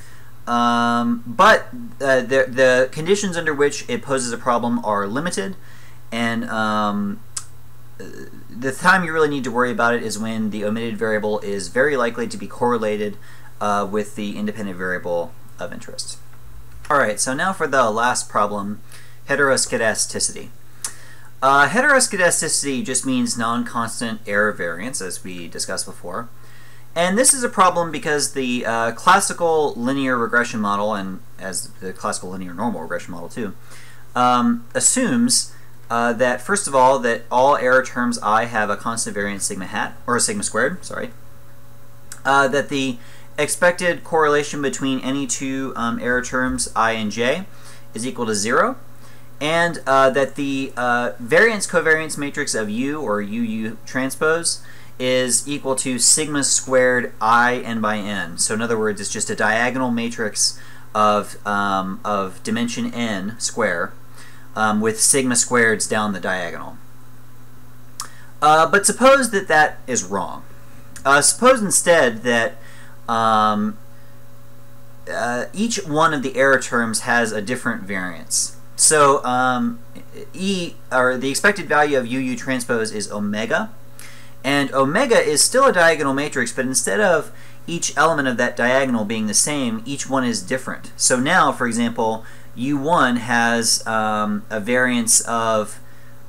But the conditions under which it poses a problem are limited, and the time you really need to worry about it is when the omitted variable is very likely to be correlated with the independent variable of interest. Alright, so now for the last problem, heteroskedasticity. Heteroskedasticity just means non-constant error variance, as we discussed before. And this is a problem because the classical linear regression model, and as the classical linear normal regression model too, assumes that first of all that all error terms I have a constant variance sigma hat, or a sigma squared, sorry. That the expected correlation between any two error terms I and j is equal to 0, and that the variance covariance matrix of U, or UU transpose, is equal to sigma squared I n by n. So in other words, it's just a diagonal matrix of dimension n square, with sigma squareds down the diagonal. But suppose that that is wrong. Suppose instead that each one of the error terms has a different variance. So the expected value of UU transpose is omega, and omega is still a diagonal matrix, but instead of each element of that diagonal being the same, each one is different. So now, for example, U1 has a variance of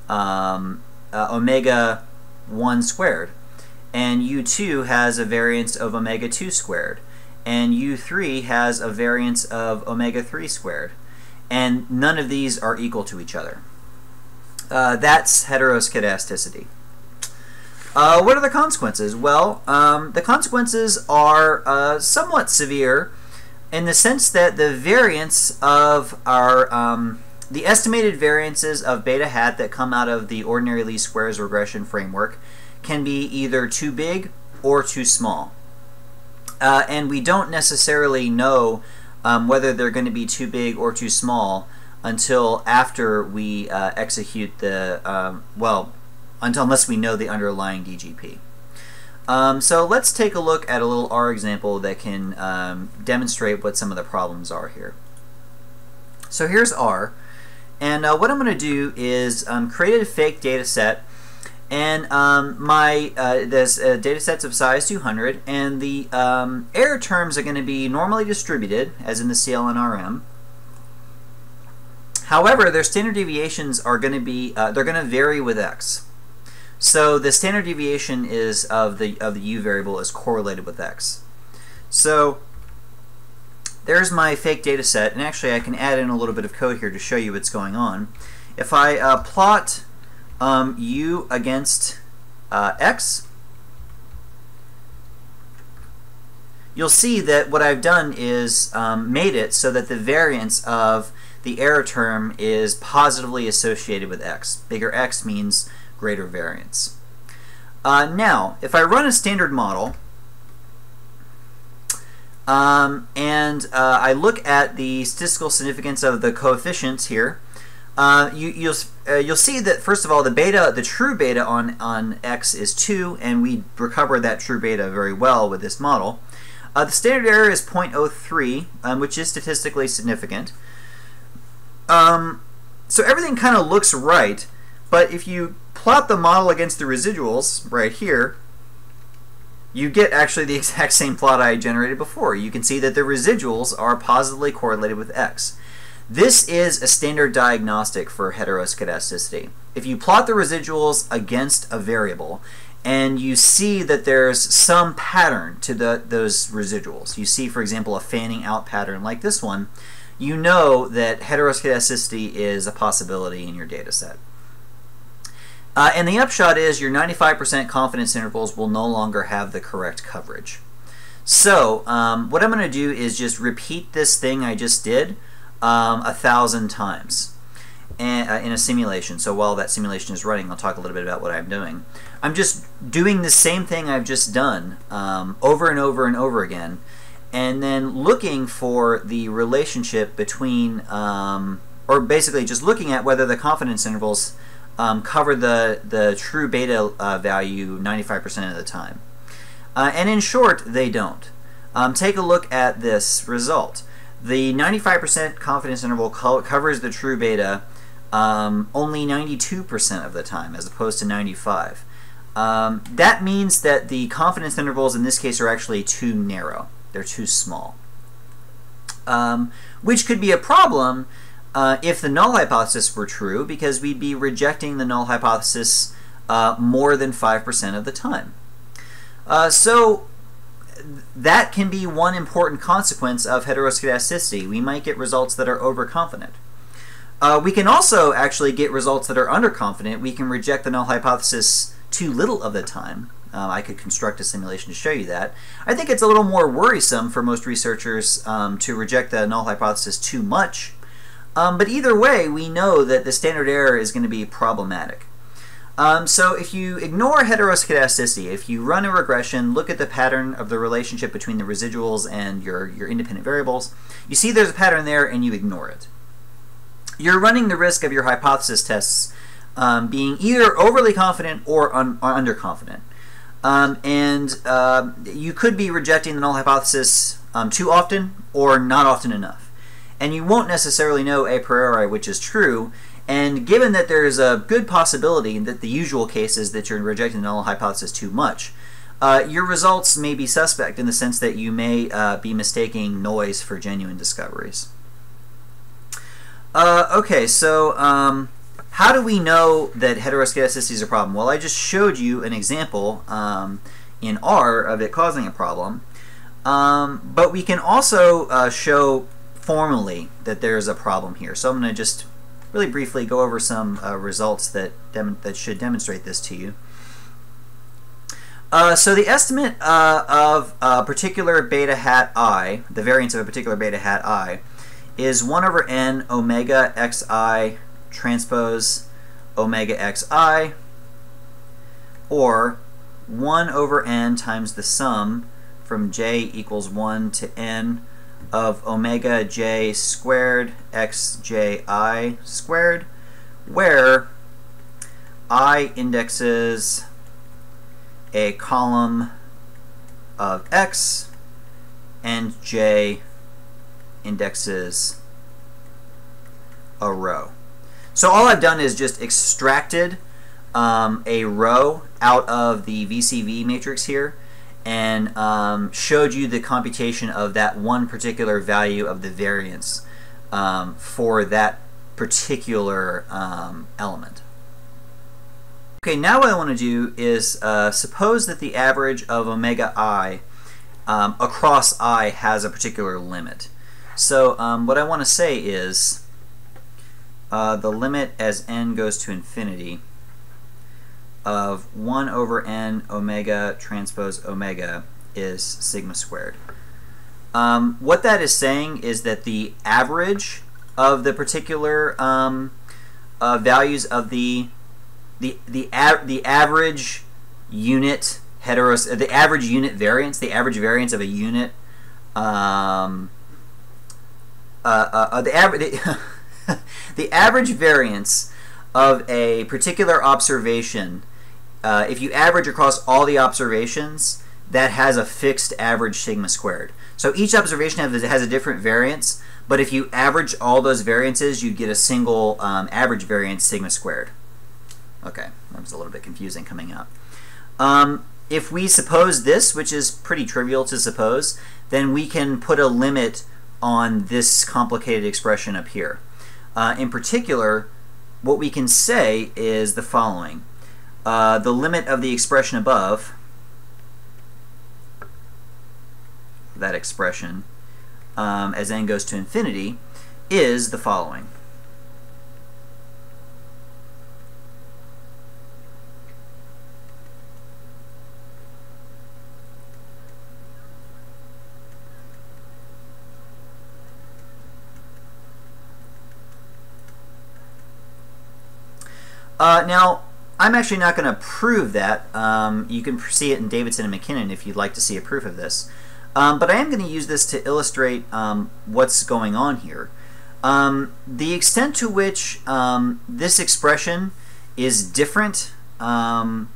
omega 1 squared, and U2 has a variance of omega 2 squared, and U3 has a variance of omega 3 squared, and none of these are equal to each other. That's heteroskedasticity. What are the consequences? Well, the consequences are somewhat severe in the sense that the variance of our the estimated variances of beta hat that come out of the ordinary least squares regression framework can be either too big or too small. And we don't necessarily know whether they're going to be too big or too small until after we execute the, unless we know the underlying DGP. So let's take a look at a little R example that can demonstrate what some of the problems are here. So here's R, and what I'm going to do is create a fake data set, and this data set's of size 200, and the error terms are going to be normally distributed, as in the CLNRM. However, their standard deviations are going to be they're going to vary with x. So the standard deviation is of the U variable is correlated with x. So there's my fake data set, and actually I can add in a little bit of code here to show you what's going on. If I plot u against x, you'll see that what I've done is made it so that the variance of the error term is positively associated with x. Bigger x means greater variance. Now, if I run a standard model, and I look at the statistical significance of the coefficients here, you'll see that first of all the true beta on x is 2, and we recover that true beta very well with this model. The standard error is 0.03, which is statistically significant. So everything kind of looks right, but if you plot the model against the residuals right here, you get actually the exact same plot I generated before. You can see that the residuals are positively correlated with x. This is a standard diagnostic for heteroskedasticity. If you plot the residuals against a variable and you see that there's some pattern to those residuals, you see, for example, a fanning out pattern like this one, you know that heteroskedasticity is a possibility in your data set. And the upshot is your 95% confidence intervals will no longer have the correct coverage. So what I'm going to do is just repeat this thing I just did 1,000 times in a simulation. So while that simulation is running, I'll talk a little bit about what I'm doing. I'm just doing the same thing I've just done over and over and over again, and then looking for the relationship between, or basically just looking at whether the confidence intervals cover the true beta value 95% of the time. And in short, they don't. Take a look at this result. The 95% confidence interval covers the true beta only 92% of the time, as opposed to 95. That means that the confidence intervals in this case are actually too narrow. They're too small. Which could be a problem if the null hypothesis were true, because we'd be rejecting the null hypothesis more than 5% of the time. So that can be one important consequence of heteroskedasticity. We might get results that are overconfident. We can also actually get results that are underconfident. We can reject the null hypothesis too little of the time. I could construct a simulation to show you that. I think it's a little more worrisome for most researchers to reject the null hypothesis too much. But either way, we know that the standard error is going to be problematic. So if you ignore heteroskedasticity, if you run a regression, look at the pattern of the relationship between the residuals and your independent variables, you see there's a pattern there and you ignore it. You're running the risk of your hypothesis tests being either overly confident or underconfident. You could be rejecting the null hypothesis too often or not often enough. And you won't necessarily know a priori which is true. And given that there's a good possibility that the usual case is that you're rejecting the null hypothesis too much, your results may be suspect in the sense that you may be mistaking noise for genuine discoveries. Okay, so how do we know that heteroskedasticity is a problem? Well, I just showed you an example in R of it causing a problem. But we can also show formally that there's a problem here. So I'm going to just really briefly go over some results that should demonstrate this to you. So the estimate of a particular beta hat I, the variance of a particular beta hat I, is 1 over n omega xi transpose omega xi, or 1 over n times the sum from j equals 1 to n of omega j squared xji squared, where I indexes a column of x and j indexes a row. So all I've done is just extracted a row out of the VCV matrix here and showed you the computation of that one particular value of the variance for that particular element. Okay, now what I want to do is suppose that the average of omega I across I has a particular limit. So what I want to say is the limit as n goes to infinity of 1 over n omega transpose omega is sigma squared. What that is saying is that the average of the particular values of the average unit the average unit variance, the average variance of a unit, the average variance of a particular observation, if you average across all the observations, that has a fixed average sigma squared. So each observation has a different variance, but if you average all those variances, you get a single average variance sigma squared. Okay, that was a little bit confusing coming out. If we suppose this, which is pretty trivial to suppose, then we can put a limit on this complicated expression up here. In particular, what we can say is the following. The limit of the expression above, that expression, as n goes to infinity, is the following. Now, I'm actually not going to prove that. You can see it in Davidson and McKinnon if you'd like to see a proof of this. But I am going to use this to illustrate what's going on here. The extent to which this expression is different from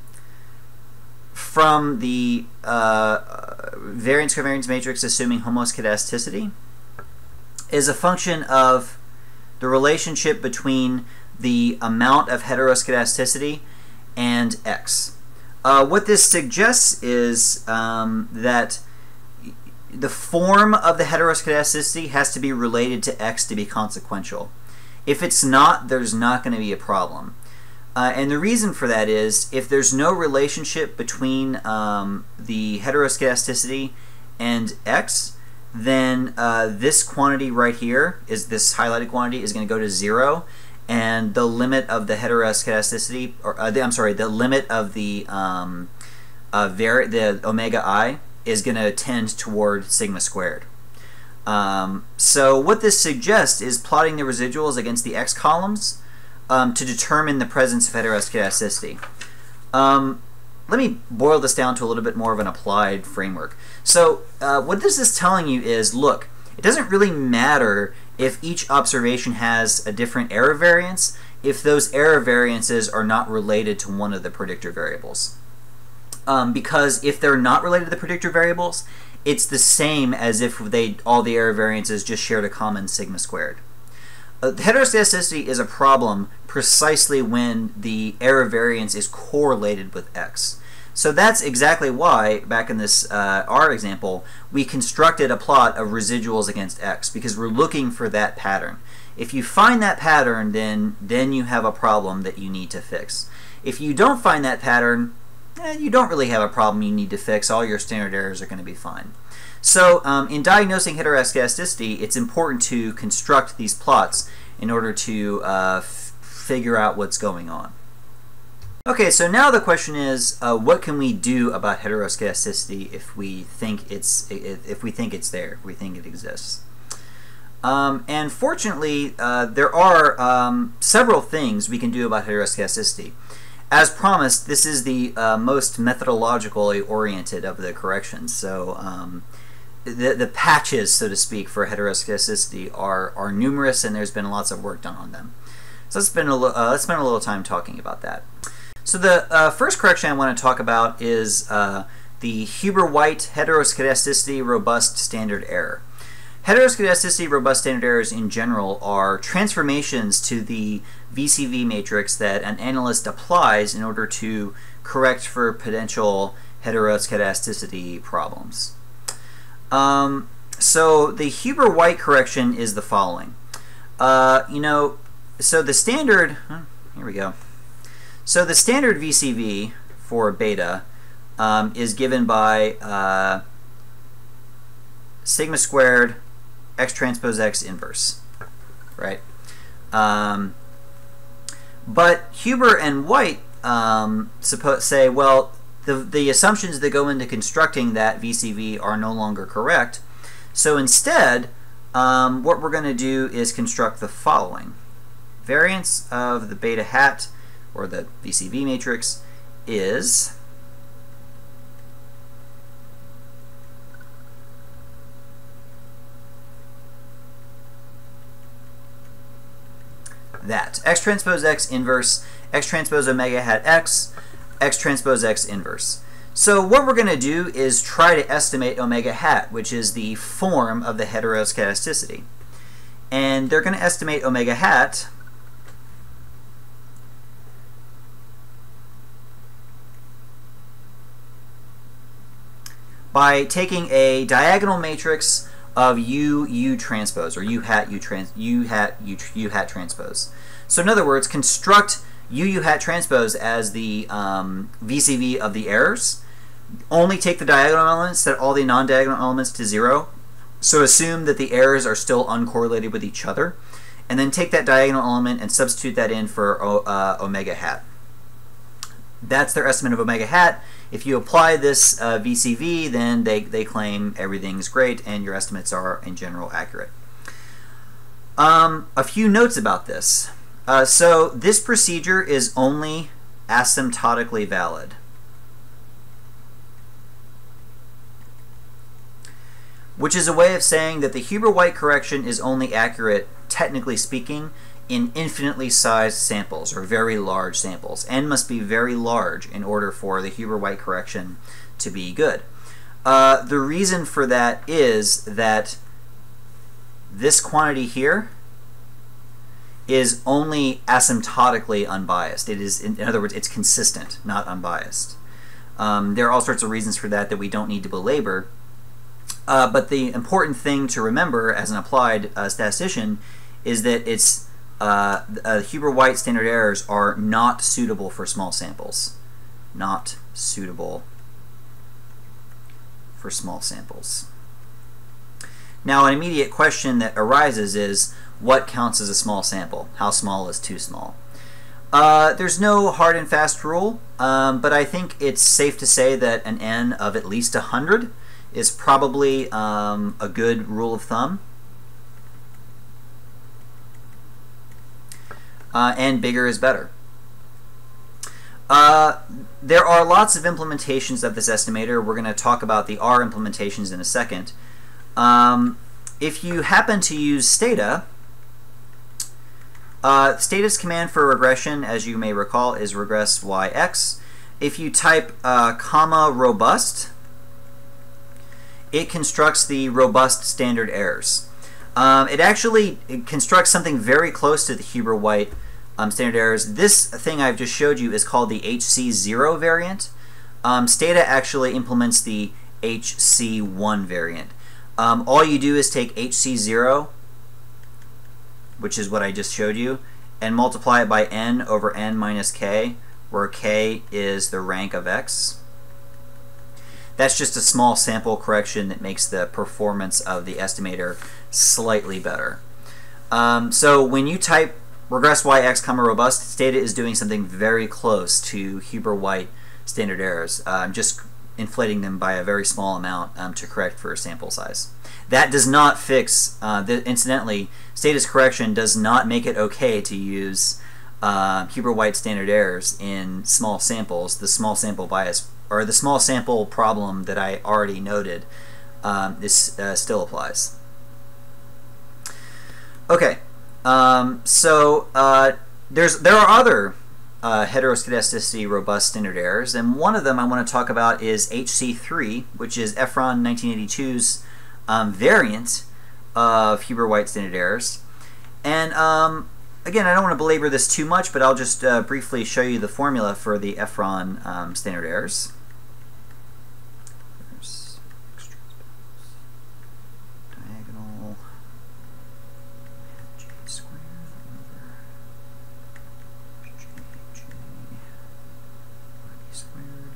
the variance-covariance matrix assuming homoskedasticity is a function of the relationship between the amount of heteroskedasticity and x. What this suggests is that the form of the heteroskedasticity has to be related to x to be consequential. If it's not, there's not going to be a problem. And the reason for that is if there's no relationship between the heteroskedasticity and x, then this quantity right here, this highlighted quantity, is going to go to 0, and the limit of the heteroskedasticity, or I'm sorry, the limit of the omega I is going to tend toward sigma squared. So what this suggests is plotting the residuals against the x columns to determine the presence of heteroskedasticity. Let me boil this down to a little bit more of an applied framework. So what this is telling you is, look, it doesn't really matter if each observation has a different error variance if those error variances are not related to one of the predictor variables. Because if they're not related to the predictor variables, it's the same as if all the error variances just shared a common sigma squared. Heteroskedasticity is a problem precisely when the error variance is correlated with x. So that's exactly why, back in this R example, we constructed a plot of residuals against x, because we're looking for that pattern. If you find that pattern, then you have a problem that you need to fix. If you don't find that pattern, you don't really have a problem you need to fix. All your standard errors are going to be fine. So in diagnosing heteroskedasticity, it's important to construct these plots in order to figure out what's going on. Okay, so now the question is, what can we do about heteroskedasticity if we think it's there, if we think it exists? And fortunately, there are several things we can do about heteroskedasticity. As promised, this is the most methodologically oriented of the corrections. So the patches, so to speak, for heteroskedasticity are numerous, and there's been lots of work done on them. So let's spend a little time talking about that. So the first correction I want to talk about is the Huber-White heteroskedasticity robust standard error. Heteroskedasticity robust standard errors in general are transformations to the VCV matrix that an analyst applies in order to correct for potential heteroskedasticity problems. So the Huber-White correction is the following. So the standard, here we go. So the standard VCV for beta is given by sigma squared X transpose X inverse, right? But Huber and White say, well, the assumptions that go into constructing that VCV are no longer correct. So instead, what we're going to do is construct the following. Variance of the beta hat, or the VCV matrix, is that X transpose X inverse, X transpose omega hat X, X transpose X inverse. So what we're going to do is try to estimate omega hat, which is the form of the heteroskedasticity. And they're going to estimate omega hat by taking a diagonal matrix of U transpose, or U hat transpose. So in other words, construct U hat transpose as the VCV of the errors. Only take the diagonal elements, set all the non-diagonal elements to 0. So assume that the errors are still uncorrelated with each other, and then take that diagonal element and substitute that in for omega hat. That's their estimate of omega hat. If you apply this VCV, then they claim everything's great and your estimates are in general accurate. A few notes about this. So this procedure is only asymptotically valid. Which is a way of saying that the Huber-White correction is only accurate, technically speaking, in infinitely sized samples, or very large samples. N must be very large in order for the Huber-White correction to be good. The reason for that is that this quantity here is only asymptotically unbiased. It is, in other words, it's consistent, not unbiased. There are all sorts of reasons for that we don't need to belabor. But the important thing to remember as an applied statistician is that it's Huber-White standard errors are not suitable for small samples. Not suitable for small samples. Now, an immediate question that arises is, what counts as a small sample? How small is too small? There's no hard and fast rule, but I think it's safe to say that an N of at least 100 is probably a good rule of thumb. And bigger is better. There are lots of implementations of this estimator. We're going to talk about the R implementations in a second. If you happen to use Stata, Stata's command for regression, as you may recall, is regress yx. If you type comma robust, it constructs the robust standard errors. It constructs something very close to the Huber-White standard errors. This thing I've just showed you is called the HC0 variant. Stata actually implements the HC1 variant. All you do is take HC0, which is what I just showed you, and multiply it by n over n minus k, where k is the rank of x. That's just a small sample correction that makes the performance of the estimator slightly better. So when you type regress yx comma robust, Stata is doing something very close to Huber-White standard errors, just inflating them by a very small amount to correct for sample size. That does not fix, incidentally, Stata's correction does not make it okay to use Huber-White standard errors in small samples. The small sample bias, or the small sample problem that I already noted, this still applies. Okay, so there are other heteroskedasticity robust standard errors, and one of them I want to talk about is HC3, which is Efron 1982's variant of Huber-White standard errors. And again, I don't want to belabor this too much, but I'll just briefly show you the formula for the Efron standard errors. Diagonal J squared over JJ squared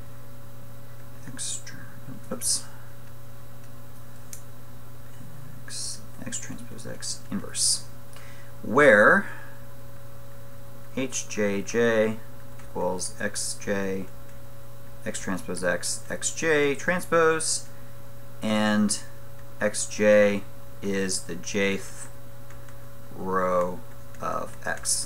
extra, oops, where HJJ equals XJ, X transpose X, XJ transpose, and XJ is the jth row of X.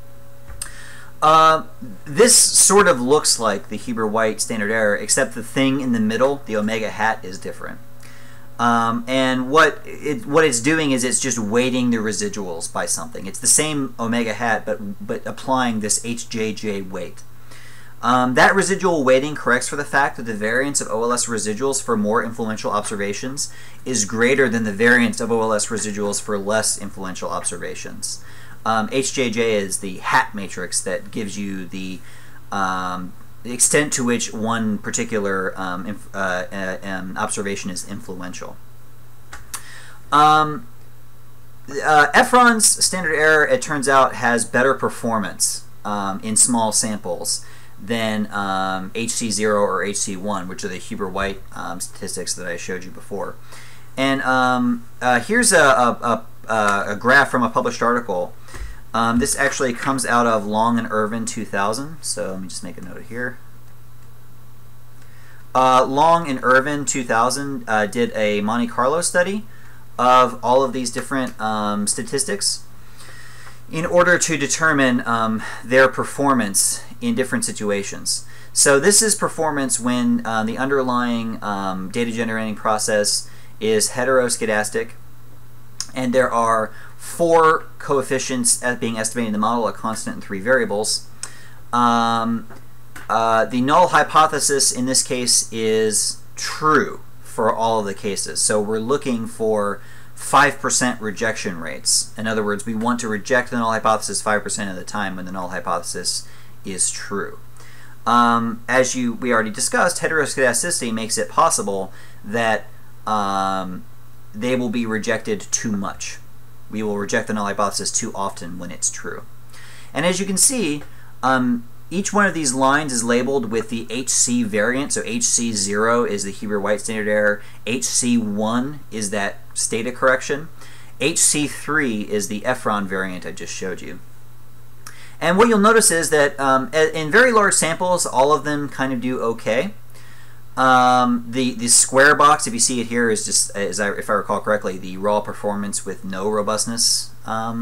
This sort of looks like the Huber-White standard error, except the thing in the middle, the omega hat, is different. And what it's doing is it's just weighting the residuals by something. It's the same omega hat, but applying this HJJ weight. That residual weighting corrects for the fact that the variance of OLS residuals for more influential observations is greater than the variance of OLS residuals for less influential observations. HJJ is the hat matrix that gives you the extent to which one particular observation is influential. Efron's standard error, it turns out, has better performance in small samples than HC0 or HC1, which are the Huber-White statistics that I showed you before. And here's a graph from a published article. This actually comes out of Long and Irvin 2000, so let me just make a note of here. Long and Irvin 2000 did a Monte Carlo study of all of these different statistics in order to determine their performance in different situations. So this is performance when the underlying data generating process is heteroskedastic, and there are 4 coefficients being estimated in the model, a constant and 3 variables. The null hypothesis in this case is true for all of the cases. So we're looking for 5% rejection rates. In other words, we want to reject the null hypothesis 5% of the time when the null hypothesis is true. As we already discussed, heteroskedasticity makes it possible that they will be rejected too much. We will reject the null hypothesis too often when it's true. And as you can see, each one of these lines is labeled with the HC variant. So HC0 is the Huber-White standard error. HC1 is that static correction. HC3 is the Efron variant I just showed you. And what you'll notice is that in very large samples, all of them kind of do okay. The square box, if you see it here, is just, if I recall correctly, the raw performance with no robustness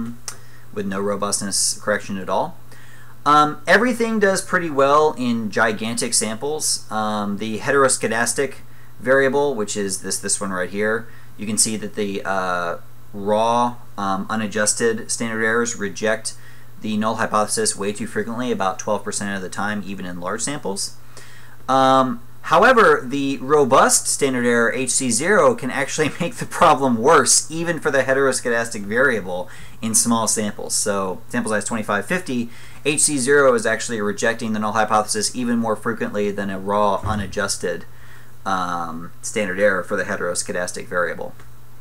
correction at all. Everything does pretty well in gigantic samples. The heteroskedastic variable, which is this one right here, you can see that the raw unadjusted standard errors reject the null hypothesis way too frequently, about 12% of the time, even in large samples. However, the robust standard error HC0 can actually make the problem worse, even for the heteroskedastic variable in small samples. So sample size 2550, HC0 is actually rejecting the null hypothesis even more frequently than a raw unadjusted standard error for the heteroskedastic variable.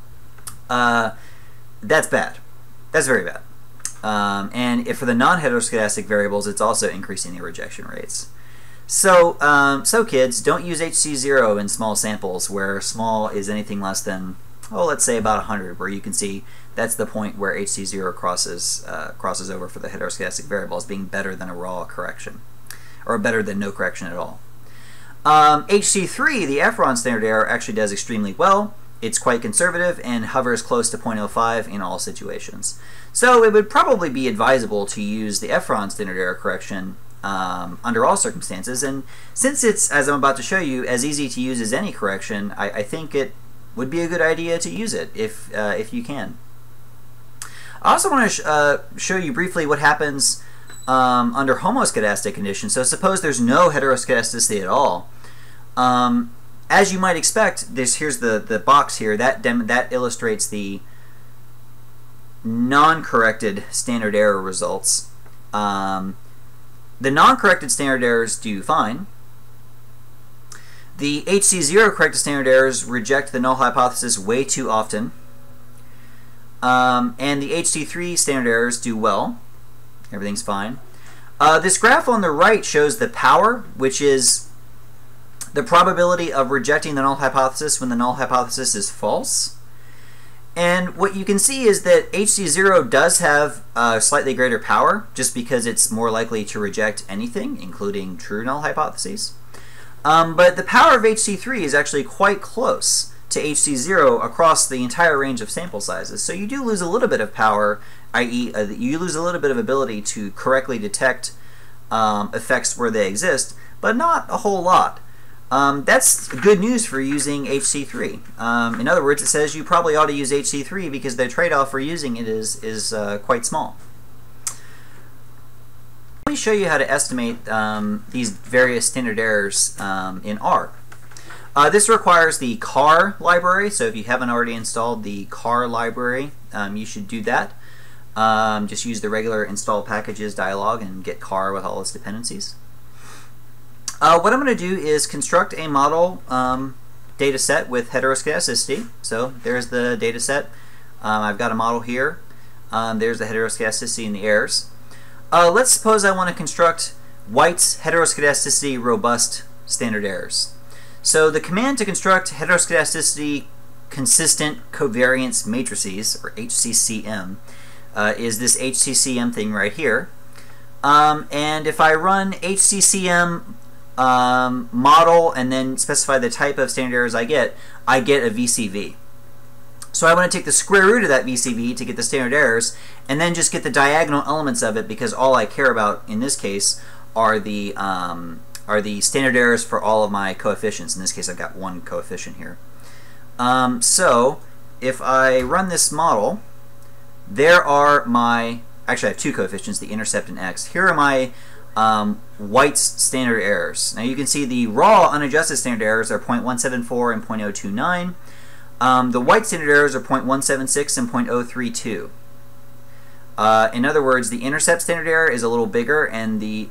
That's bad. That's very bad. And if for the non-heteroskedastic variables, it's also increasing the rejection rates. So, so kids, don't use HC0 in small samples where small is anything less than, oh, let's say about 100, where you can see that's the point where HC0 crosses over for the heteroskedastic variable as being better than a raw correction, or better than no correction at all. HC3, the Efron standard error, actually does extremely well. It's quite conservative and hovers close to 0.05 in all situations. So it would probably be advisable to use the Efron standard error correction under all circumstances, and since it's, as I'm about to show you, as easy to use as any correction, I think it would be a good idea to use it if you can. I also want to show you briefly what happens under homoskedastic conditions. So suppose there's no heteroskedasticity at all. As you might expect, here's the box here that illustrates the non-corrected standard error results. The non-corrected standard errors do fine. The HC0 corrected standard errors reject the null hypothesis way too often. And the HC3 standard errors do well. Everything's fine. This graph on the right shows the power, which is the probability of rejecting the null hypothesis when the null hypothesis is false. And what you can see is that HC0 does have slightly greater power, just because it's more likely to reject anything, including true null hypotheses. But the power of HC3 is actually quite close to HC0 across the entire range of sample sizes. So you do lose a little bit of power, i.e. You lose a little bit of ability to correctly detect effects where they exist, but not a whole lot. That's good news for using HC3. In other words, it says you probably ought to use HC3 because the trade-off for using it is quite small. Let me show you how to estimate these various standard errors in R. This requires the car library, so if you haven't already installed the car library, you should do that. Just use the regular install packages dialog and get car with all its dependencies. What I'm going to do is construct a model data set with heteroskedasticity. So there's the data set. I've got a model here. There's the heteroskedasticity and the errors. Let's suppose I want to construct White's heteroskedasticity robust standard errors. So the command to construct heteroskedasticity-consistent covariance matrices, or HCCM, is this HCCM thing right here. And if I run HCCM model and then specify the type of standard errors I get a VCV. So I want to take the square root of that VCV to get the standard errors, and then just get the diagonal elements of it, because all I care about in this case are the standard errors for all of my coefficients. In this case, I've got one coefficient here. So if I run this model, there are my, actually I have two coefficients, the intercept and x. Here are my White's standard errors. Now you can see the raw unadjusted standard errors are 0.174 and 0.029. The White standard errors are 0.176 and 0.032. In other words, the intercept standard error is a little bigger, and the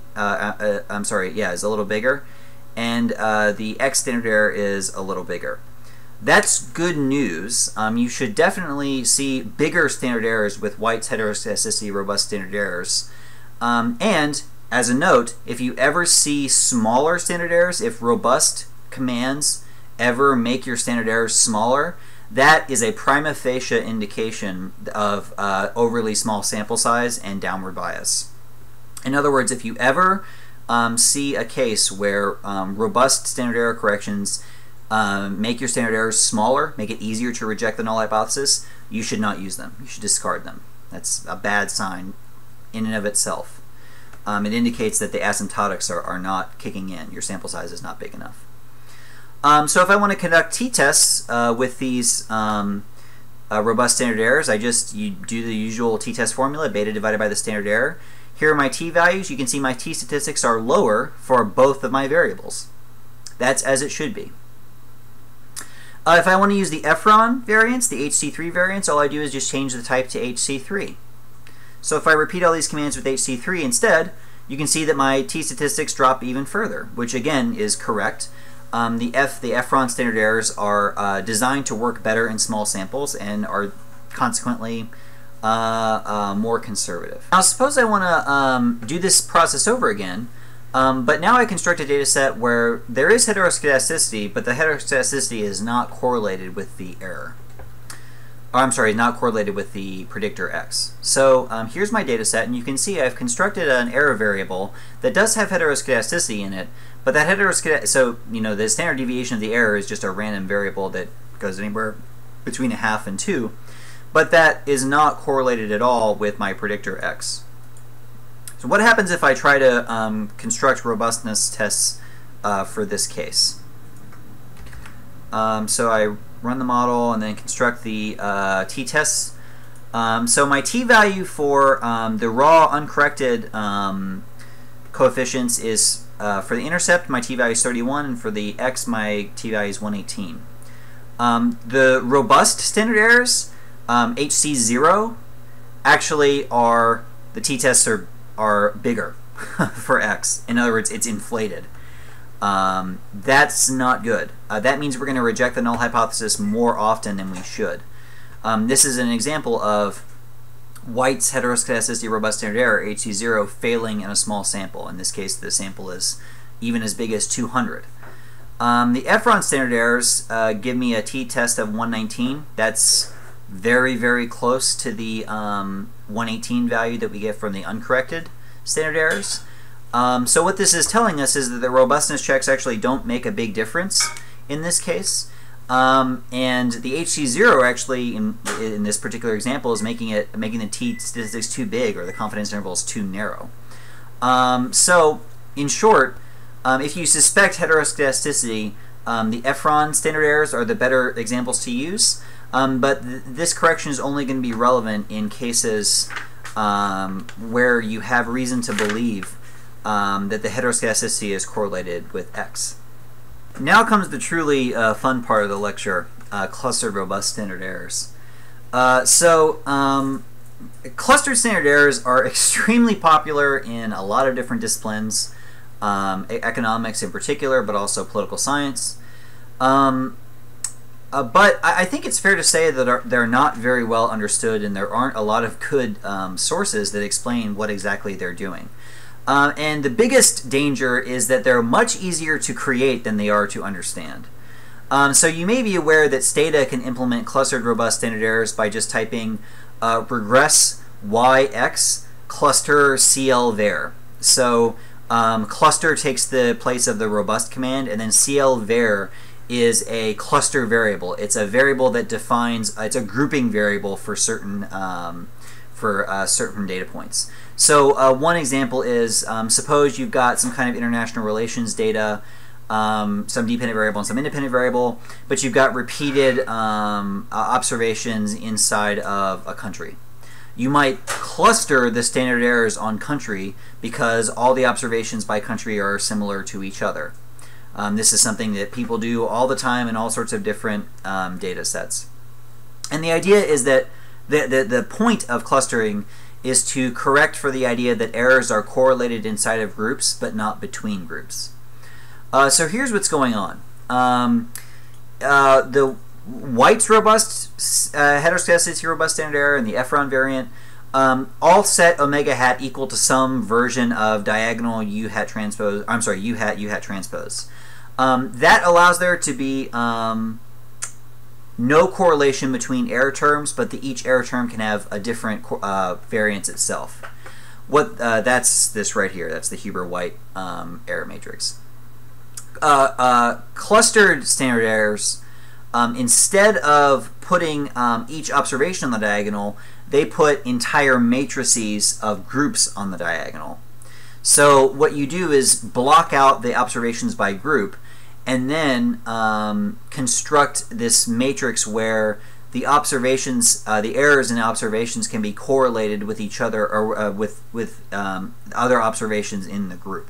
is a little bigger, and the x standard error is a little bigger. That's good news. You should definitely see bigger standard errors with White's heteroskedasticity robust standard errors. And as a note, if you ever see smaller standard errors, if robust commands ever make your standard errors smaller, that is a prima facie indication of overly small sample size and downward bias. In other words, if you ever see a case where robust standard error corrections make your standard errors smaller, make it easier to reject the null hypothesis, you should not use them. You should discard them. That's a bad sign in and of itself. It indicates that the asymptotics are not kicking in. Your sample size is not big enough. So if I want to conduct t-tests with these robust standard errors, you do the usual t-test formula, beta divided by the standard error. Here are my t-values. You can see my t-statistics are lower for both of my variables. That's as it should be. If I want to use the Efron variance, the HC3 variance, all I do is just change the type to HC3. So if I repeat all these commands with HC3 instead, you can see that my t-statistics drop even further, which again is correct. The Efron standard errors are designed to work better in small samples and are consequently more conservative. Now suppose I want to do this process over again, but now I construct a data set where there is heteroskedasticity, but the heteroskedasticity is not correlated with the error. Not correlated with the predictor x. So here's my data set, and you can see I've constructed an error variable that does have heteroskedasticity in it, but that the standard deviation of the error is just a random variable that goes anywhere between 0.5 and 2, but that is not correlated at all with my predictor x. So what happens if I try to construct robustness tests for this case? So I run the model and then construct the t-tests. So my t-value for the raw uncorrected coefficients is, for the intercept, my t-value is 31, and for the x, my t-value is 118. The robust standard errors, HC0, actually are, the t-tests are bigger for x. In other words, it's inflated. That's not good. That means we're going to reject the null hypothesis more often than we should. This is an example of White's heteroskedasticity robust standard error, HC0, failing in a small sample. In this case, the sample is even as big as 200. The Efron standard errors give me a t-test of 119. That's very, very close to the 118 value that we get from the uncorrected standard errors. So what this is telling us is that the robustness checks actually don't make a big difference in this case. And the HC0 actually, in this particular example, is making the t statistics too big, or the confidence intervals too narrow. So, in short, if you suspect heteroskedasticity, the Efron standard errors are the better examples to use. But this correction is only going to be relevant in cases where you have reason to believe that the heteroskedasticity is correlated with X. Now comes the truly fun part of the lecture, clustered robust standard errors. Clustered standard errors are extremely popular in a lot of different disciplines, economics in particular, but also political science. But I think it's fair to say that they're not very well understood, and there aren't a lot of good sources that explain what exactly they're doing. And the biggest danger is that they're much easier to create than they are to understand. So you may be aware that Stata can implement clustered robust standard errors by just typing regress yx cluster cl var. So cluster takes the place of the robust command, and then cl var is a cluster variable. It's a variable that defines, it's a grouping variable for certain data points. So one example is, suppose you've got some kind of international relations data, some dependent variable and some independent variable, but you've got repeated observations inside of a country. You might cluster the standard errors on country because all the observations by country are similar to each other. This is something that people do all the time in all sorts of different data sets. And the idea is that the point of clustering is to correct for the idea that errors are correlated inside of groups but not between groups. So here's what's going on. The White's robust heteroskedasticity robust standard error and the Efron variant all set omega hat equal to some version of diagonal u hat transpose. I'm sorry, u hat transpose. That allows there to be no correlation between error terms, but each error term can have a different variance itself. That's this right here. That's the Huber-White error matrix. Clustered standard errors, instead of putting each observation on the diagonal, they put entire matrices of groups on the diagonal. So what you do is block out the observations by group, and then construct this matrix where the observations, the errors in the observations can be correlated with each other, or with other observations in the group.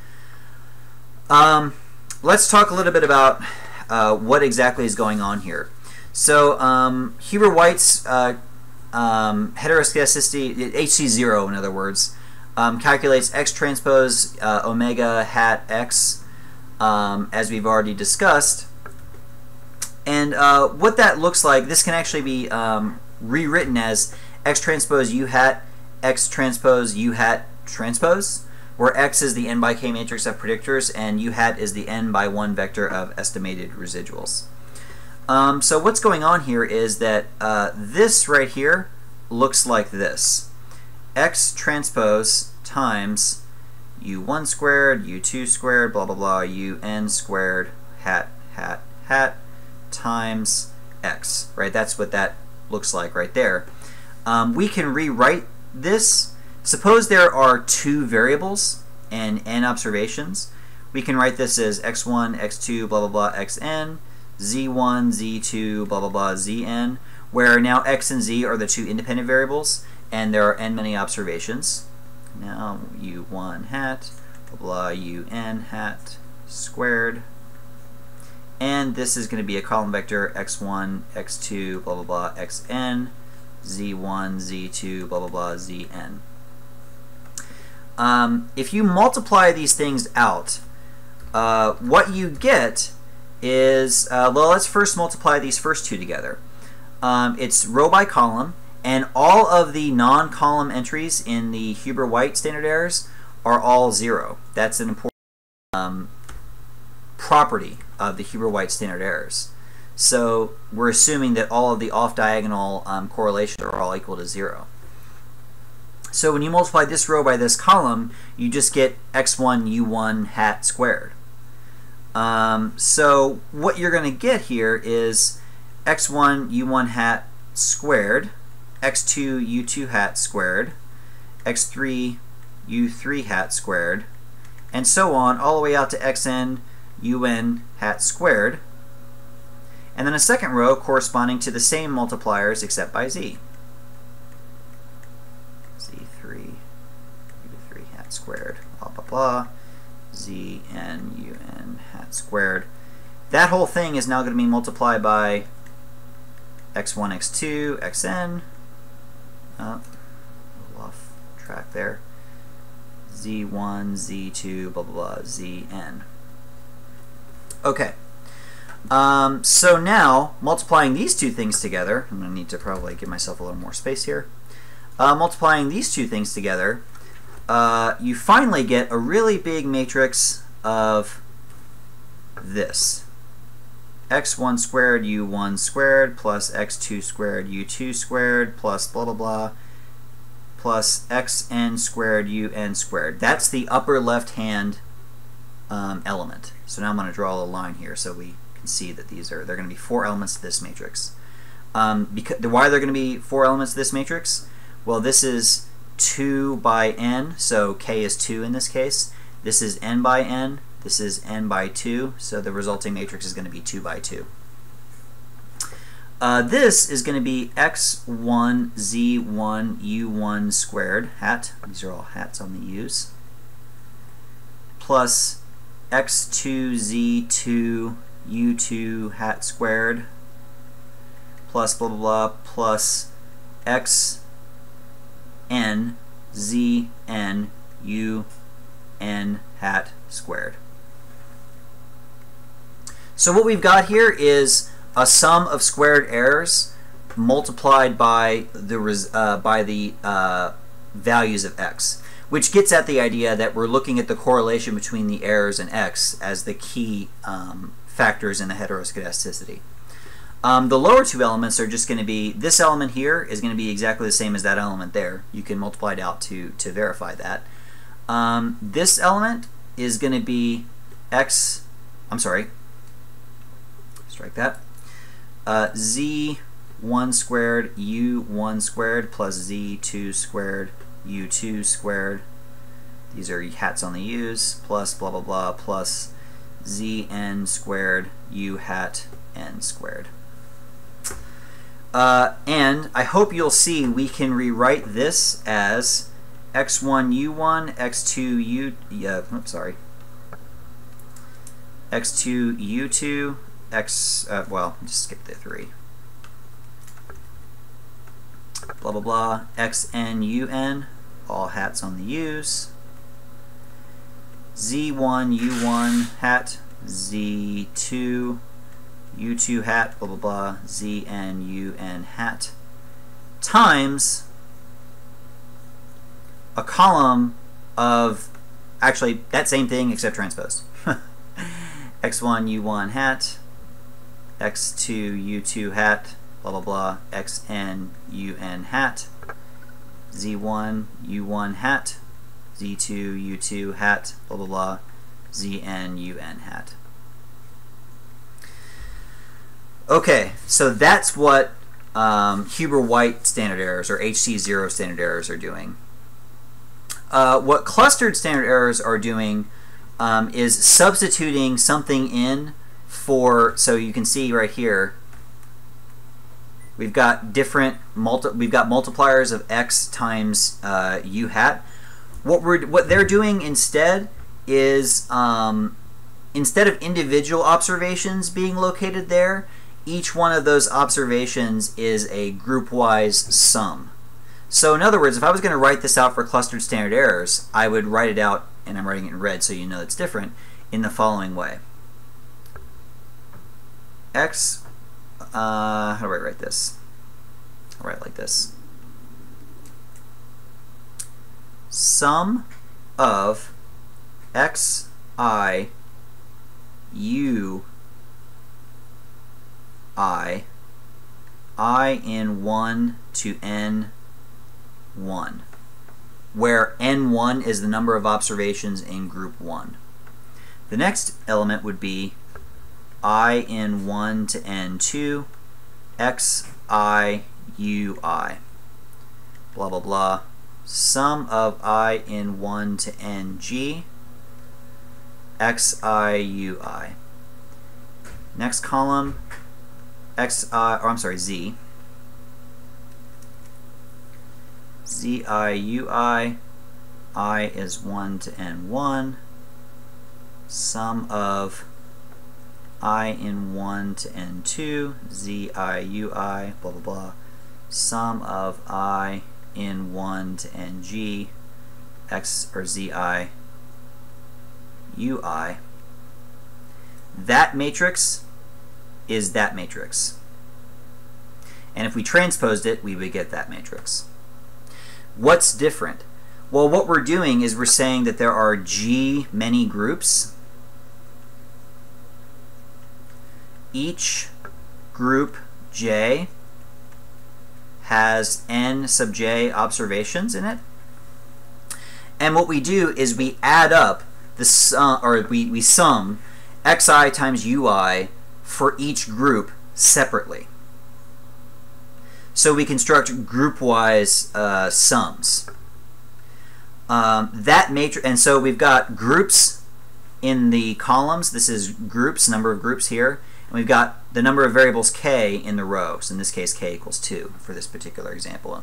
Let's talk a little bit about what exactly is going on here. So Huber-White's heteroskedasticity, HC0 in other words, calculates X transpose omega hat X, as we've already discussed. And what that looks like, this can actually be rewritten as X transpose U hat, X transpose U hat transpose, where X is the n by k matrix of predictors and U hat is the n by 1 vector of estimated residuals. So what's going on here is that this right here looks like this. X transpose times U1 squared, U2 squared, blah blah blah, UN squared, hat, hat, hat, times X, right? That's what that looks like right there. We can rewrite this. Suppose there are two variables and n observations. We can write this as x1, x2, blah blah blah, xn, z1, z2, blah blah blah, zn, where now x and z are the two independent variables and there are n many observations. Now u1 hat, blah blah, un hat squared, and this is going to be a column vector x1, x2, blah blah blah, xn, z1, z2, blah blah blah, zn. If you multiply these things out, what you get is, well, let's first multiply these first two together. It's row by column, and all of the non-column entries in the Huber-White standard errors are all 0. That's an important property of the Huber-White standard errors. So we're assuming that all of the off-diagonal correlations are all equal to 0. So when you multiply this row by this column, you just get x1 u1 hat squared. So what you're going to get here is x1 u1 hat squared, x2 u2 hat squared, x3 u3 hat squared, and so on all the way out to xn un hat squared, and then a second row corresponding to the same multipliers except by z. z3 u3 hat squared, blah blah blah, z n un hat squared. That whole thing is now going to be multiplied by x1 x2 xn, a little off track there, z1 z2 blah blah blah zn. Okay, so now multiplying these two things together, I'm going to need to probably give myself a little more space here. Multiplying these two things together, you finally get a really big matrix of this: x1 squared u1 squared plus x2 squared u2 squared plus blah blah blah plus xn squared un squared. That's the upper left hand element. So now I'm going to draw a line here so we can see that they're going to be 4 elements of this matrix. Why they're going to be 4 elements of this matrix? Well, this is 2 by n, so k is 2 in this case. This is n by n. This is n by 2, so the resulting matrix is going to be 2 by 2. This is going to be x1 z1 u1 squared hat. These are all hats on the u's. Plus x2 z2 u2 hat squared plus blah blah blah plus x n z n u n hat squared. So what we've got here is a sum of squared errors multiplied by the values of x, which gets at the idea that we're looking at the correlation between the errors and x as the key factors in the heteroskedasticity. The lower two elements are just going to be, this element here is going to be exactly the same as that element there. You can multiply it out to verify that. This element is going to be strike that, z1 squared u1 squared plus z2 squared u2 squared. These are hats on the u's, plus blah blah blah plus zn squared u hat n squared. And I hope you'll see we can rewrite this as x1 u1 x2 x2 u2 well, just skip the 3. Blah blah blah xn un, all hats on the u's, z1 u1 hat z2 u2 hat blah blah blah zn un hat times a column of actually that same thing except transposed. x1 u1 hat x2 u2 hat blah blah blah xn un hat z1 u1 hat z2 u2 hat blah blah blah zn un hat. Okay, so that's what Huber-White standard errors or HC0 standard errors are doing. What clustered standard errors are doing is substituting something in for, so you can see right here, we've got multipliers of x times u hat. What they're doing instead is instead of individual observations being located there, each one of those observations is a group-wise sum. So in other words, if I was going to write this out for clustered standard errors, I would write it out, and I'm writing it in red so you know it's different, in the following way. X, how do I write this? I'll write it like this. Sum of xi u I in 1 to n1, where n1 is the number of observations in group 1. The next element would be I in 1 to n2, xi ui, blah blah blah, sum of I in 1 to ng, xi ui. Next column, z, zi ui, I is 1 to n1, sum of I in 1 to n2, zi ui, blah blah blah, sum of I in 1 to ng, zi ui. That matrix is that matrix. And if we transposed it, we would get that matrix. What's different? Well, what we're doing is we're saying that there are G many groups. Each group J has n sub j observations in it. And what we do is we add up the sum, or we sum xi times ui for each group separately. So we construct group-wise sums. That matrix, and so we've got groups in the columns. This is groups, number of groups here, and we've got the number of variables k in the rows. In this case, k equals 2 for this particular example.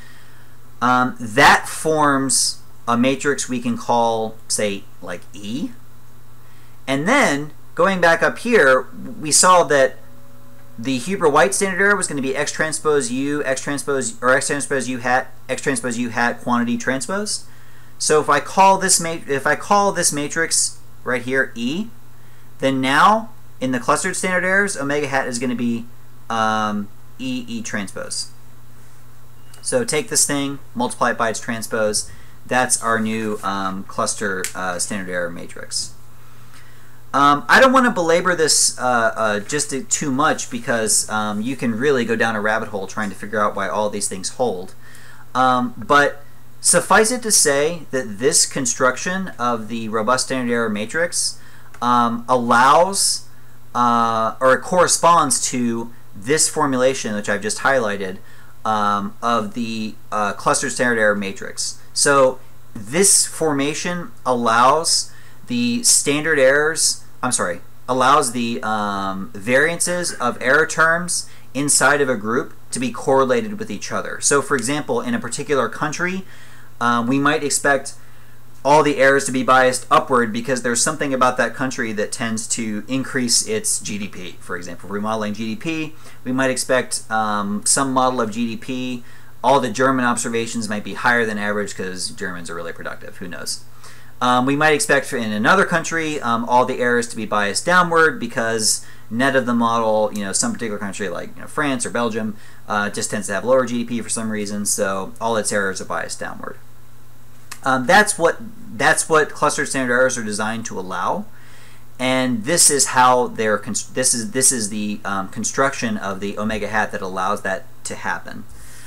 That forms a matrix we can call, say, like E. And then going back up here, we saw that the Huber-White standard error was going to be x transpose u, x transpose u hat quantity transpose. So if I call this matrix right here E, then now in the clustered standard errors, omega hat is going to be E transpose. So take this thing, multiply it by its transpose. That's our new cluster standard error matrix. I don't want to belabor this just too much, because you can really go down a rabbit hole trying to figure out why all these things hold. But suffice it to say that this construction of the robust standard error matrix allows, or it corresponds to this formulation, which I've just highlighted, of the clustered standard error matrix. So this formation allows the standard errors, allows the variances of error terms inside of a group to be correlated with each other. So for example, in a particular country, we might expect all the errors to be biased upward because there's something about that country that tends to increase its GDP. For example, if we're modeling GDP, we might expect some model of GDP. All the German observations might be higher than average because Germans are really productive. Who knows? We might expect in another country all the errors to be biased downward because net of the model, some particular country like France or Belgium just tends to have lower GDP for some reason, so all its errors are biased downward. That's what clustered standard errors are designed to allow, and this is how they're this is the construction of the omega hat that allows that to happen.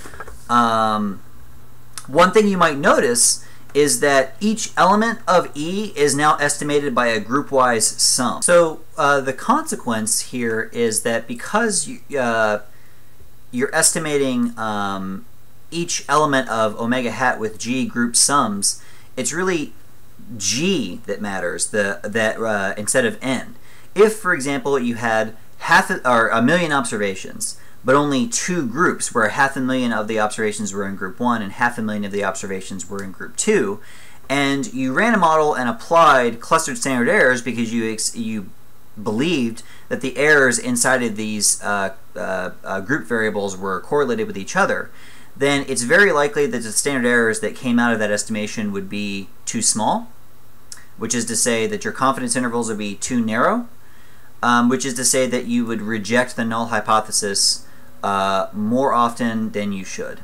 One thing you might notice is that each element of E is now estimated by a group-wise sum. So the consequence here is that because you're estimating each element of omega hat with G group sums, it's really G that matters, instead of N. If, for example, you had a million observations, but only 2 groups where 500,000 of the observations were in group 1 and 500,000 of the observations were in group 2, and you ran a model and applied clustered standard errors because you believed that the errors inside of these group variables were correlated with each other, then it's very likely that the standard errors that came out of that estimation would be too small, which is to say that your confidence intervals would be too narrow, which is to say that you would reject the null hypothesis more often than you should.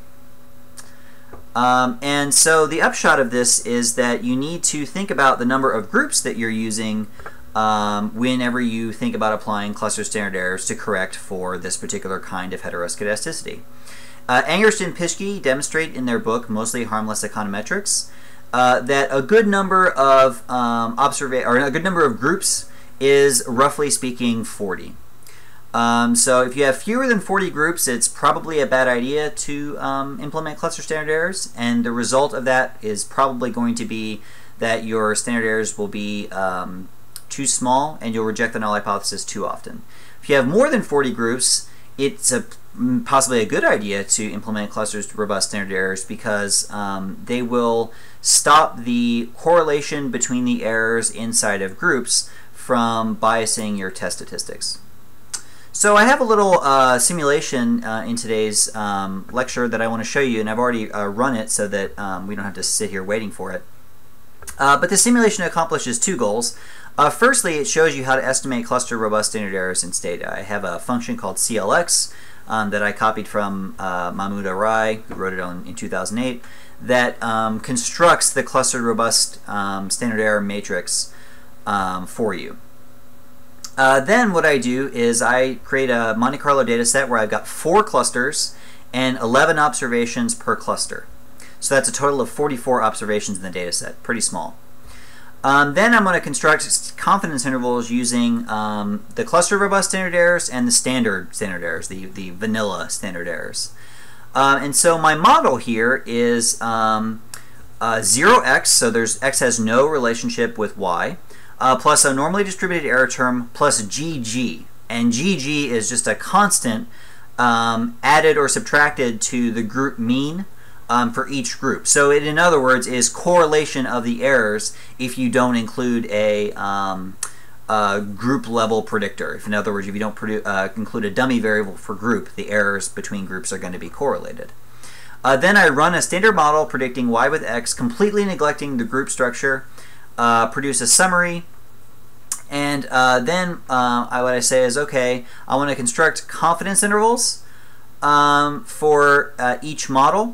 And so the upshot of this is that you need to think about the number of groups that you're using whenever you think about applying cluster standard errors to correct for this particular kind of heteroskedasticity. Angerst and Pischke demonstrate in their book, Mostly Harmless Econometrics, that a good number of a good number of groups is, roughly speaking, 40. So if you have fewer than 40 groups, it's probably a bad idea to implement cluster standard errors, and the result of that is probably going to be that your standard errors will be too small and you'll reject the null hypothesis too often. If you have more than 40 groups, it's possibly a good idea to implement clusters robust standard errors, because they will stop the correlation between the errors inside of groups from biasing your test statistics. So I have a little simulation in today's lecture that I want to show you, and I've already run it so that we don't have to sit here waiting for it. But the simulation accomplishes two goals. Firstly, it shows you how to estimate cluster robust standard errors in Stata. I have a function called CLX that I copied from Mahmoud Arai, who wrote it in 2008, that constructs the clustered robust standard error matrix for you. Then what I do is I create a Monte Carlo data set where I've got 4 clusters and 11 observations per cluster. So that's a total of 44 observations in the data set, pretty small. Then I'm going to construct confidence intervals using the cluster robust standard errors and the standard errors, the vanilla standard errors. And so my model here is 0x, so x has no relationship with y, plus a normally distributed error term plus GG. And GG is just a constant added or subtracted to the group mean for each group. So it, in other words, is correlation of the errors if you don't include a group level predictor. If, in other words, if you don't include a dummy variable for group, the errors between groups are going to be correlated. Then I run a standard model predicting y with x, completely neglecting the group structure, produce a summary, and then what I say is, okay, I want to construct confidence intervals for each model.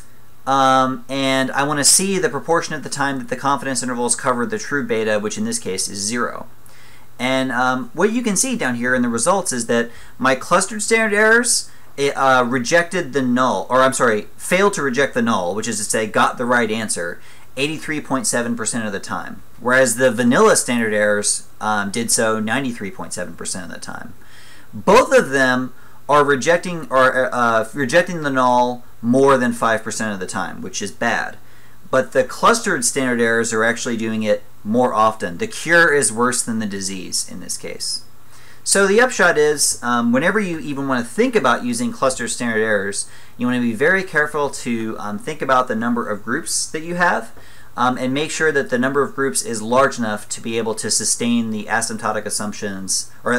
And I want to see the proportion at the time that the confidence intervals cover the true beta, which in this case is 0. And what you can see down here in the results is that my clustered standard errors rejected the null, or I'm sorry, failed to reject the null, which is to say got the right answer 83.7% of the time, whereas the vanilla standard errors did so 93.7% of the time. Both of them are rejecting the null more than 5% of the time, which is bad. But the clustered standard errors are actually doing it more often. The cure is worse than the disease in this case. So the upshot is, whenever you even want to think about using clustered standard errors, you want to be very careful to think about the number of groups that you have, and make sure that the number of groups is large enough to be able to sustain the asymptotic assumptions, or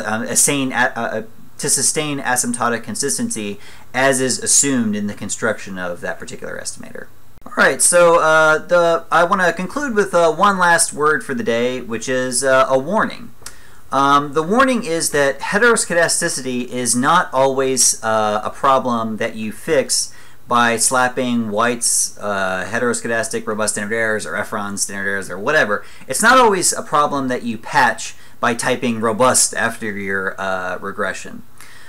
to sustain asymptotic consistency as is assumed in the construction of that particular estimator. Alright, so I want to conclude with one last word for the day, which is a warning. The warning is that heteroskedasticity is not always a problem that you fix by slapping White's heteroskedastic robust standard errors or Efron standard errors or whatever. It's not always a problem that you patch by typing robust after your regression.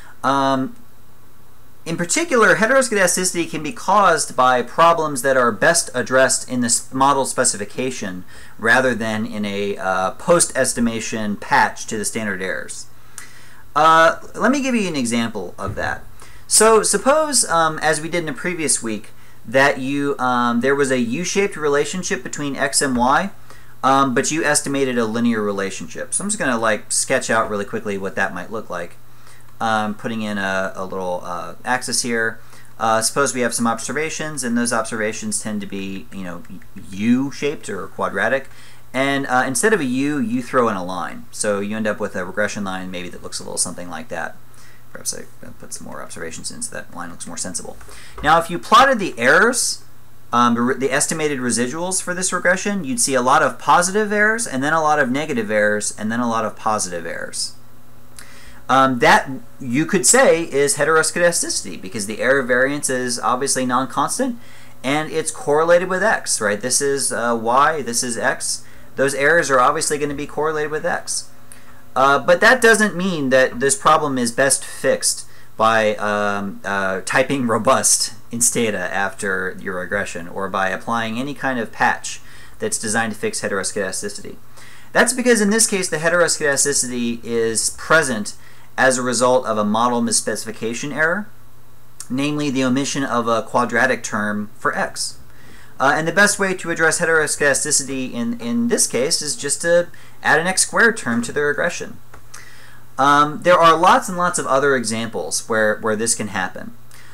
In particular, heteroskedasticity can be caused by problems that are best addressed in this model specification rather than in a post-estimation patch to the standard errors. Let me give you an example of that. So suppose, as we did in the previous week, that there was a U-shaped relationship between x and y, but you estimated a linear relationship. So I'm just going to sketch out really quickly what that might look like. Putting in a little axis here. Suppose we have some observations, and those observations tend to be, U-shaped or quadratic. And instead of a U, you throw in a line. So you end up with a regression line maybe that looks a little something like that. Perhaps I put some more observations in so that line looks more sensible. Now, if you plotted the errors, the estimated residuals for this regression, you'd see a lot of positive errors, and then a lot of negative errors, and then a lot of positive errors. That you could say is heteroskedasticity, because the error variance is obviously non-constant and it's correlated with x, right? This is y, this is x. Those errors are obviously going to be correlated with x. But that doesn't mean that this problem is best fixed by typing robust in stata after your regression, or by applying any kind of patch that's designed to fix heteroskedasticity. That's because in this case the heteroskedasticity is present as a result of a model misspecification error, namely the omission of a quadratic term for x. And the best way to address heteroskedasticity in this case is just to add an x squared term to the regression. There are lots and lots of other examples where this can happen.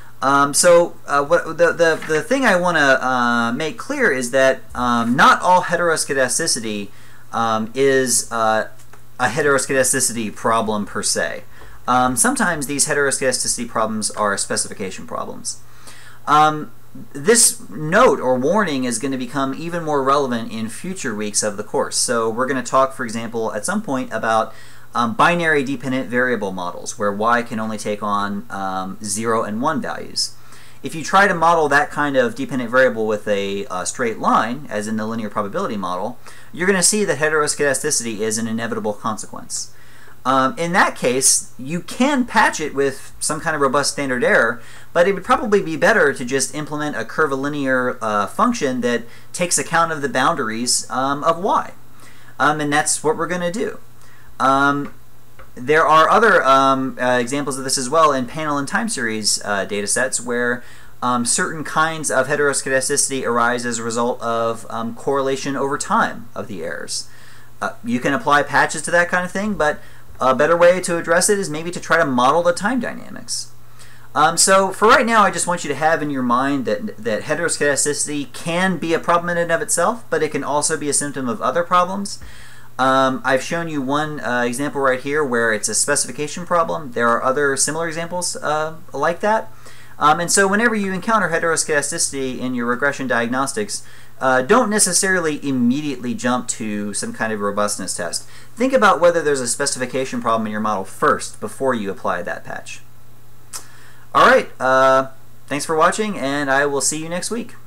The thing I want to make clear is that not all heteroskedasticity is a heteroskedasticity problem per se. Sometimes these heteroskedasticity problems are specification problems. This note or warning is going to become even more relevant in future weeks of the course. So we're going to talk, for example, at some point about binary dependent variable models, where y can only take on 0 and 1 values. If you try to model that kind of dependent variable with a straight line, as in the linear probability model, you're going to see that heteroskedasticity is an inevitable consequence. In that case, you can patch it with some kind of robust standard error, but it would probably be better to just implement a curvilinear function that takes account of the boundaries of y. And that's what we're going to do. There are other examples of this as well in panel and time series data sets, where certain kinds of heteroskedasticity arise as a result of correlation over time of the errors. You can apply patches to that kind of thing, but a better way to address it is maybe to try to model the time dynamics. So for right now, I just want you to have in your mind that heteroskedasticity can be a problem in and of itself, but it can also be a symptom of other problems. I've shown you one example right here where it's a specification problem. There are other similar examples like that. And so whenever you encounter heteroskedasticity in your regression diagnostics, don't necessarily immediately jump to some kind of robustness test. Think about whether there's a specification problem in your model first before you apply that patch. All right, thanks for watching, and I will see you next week.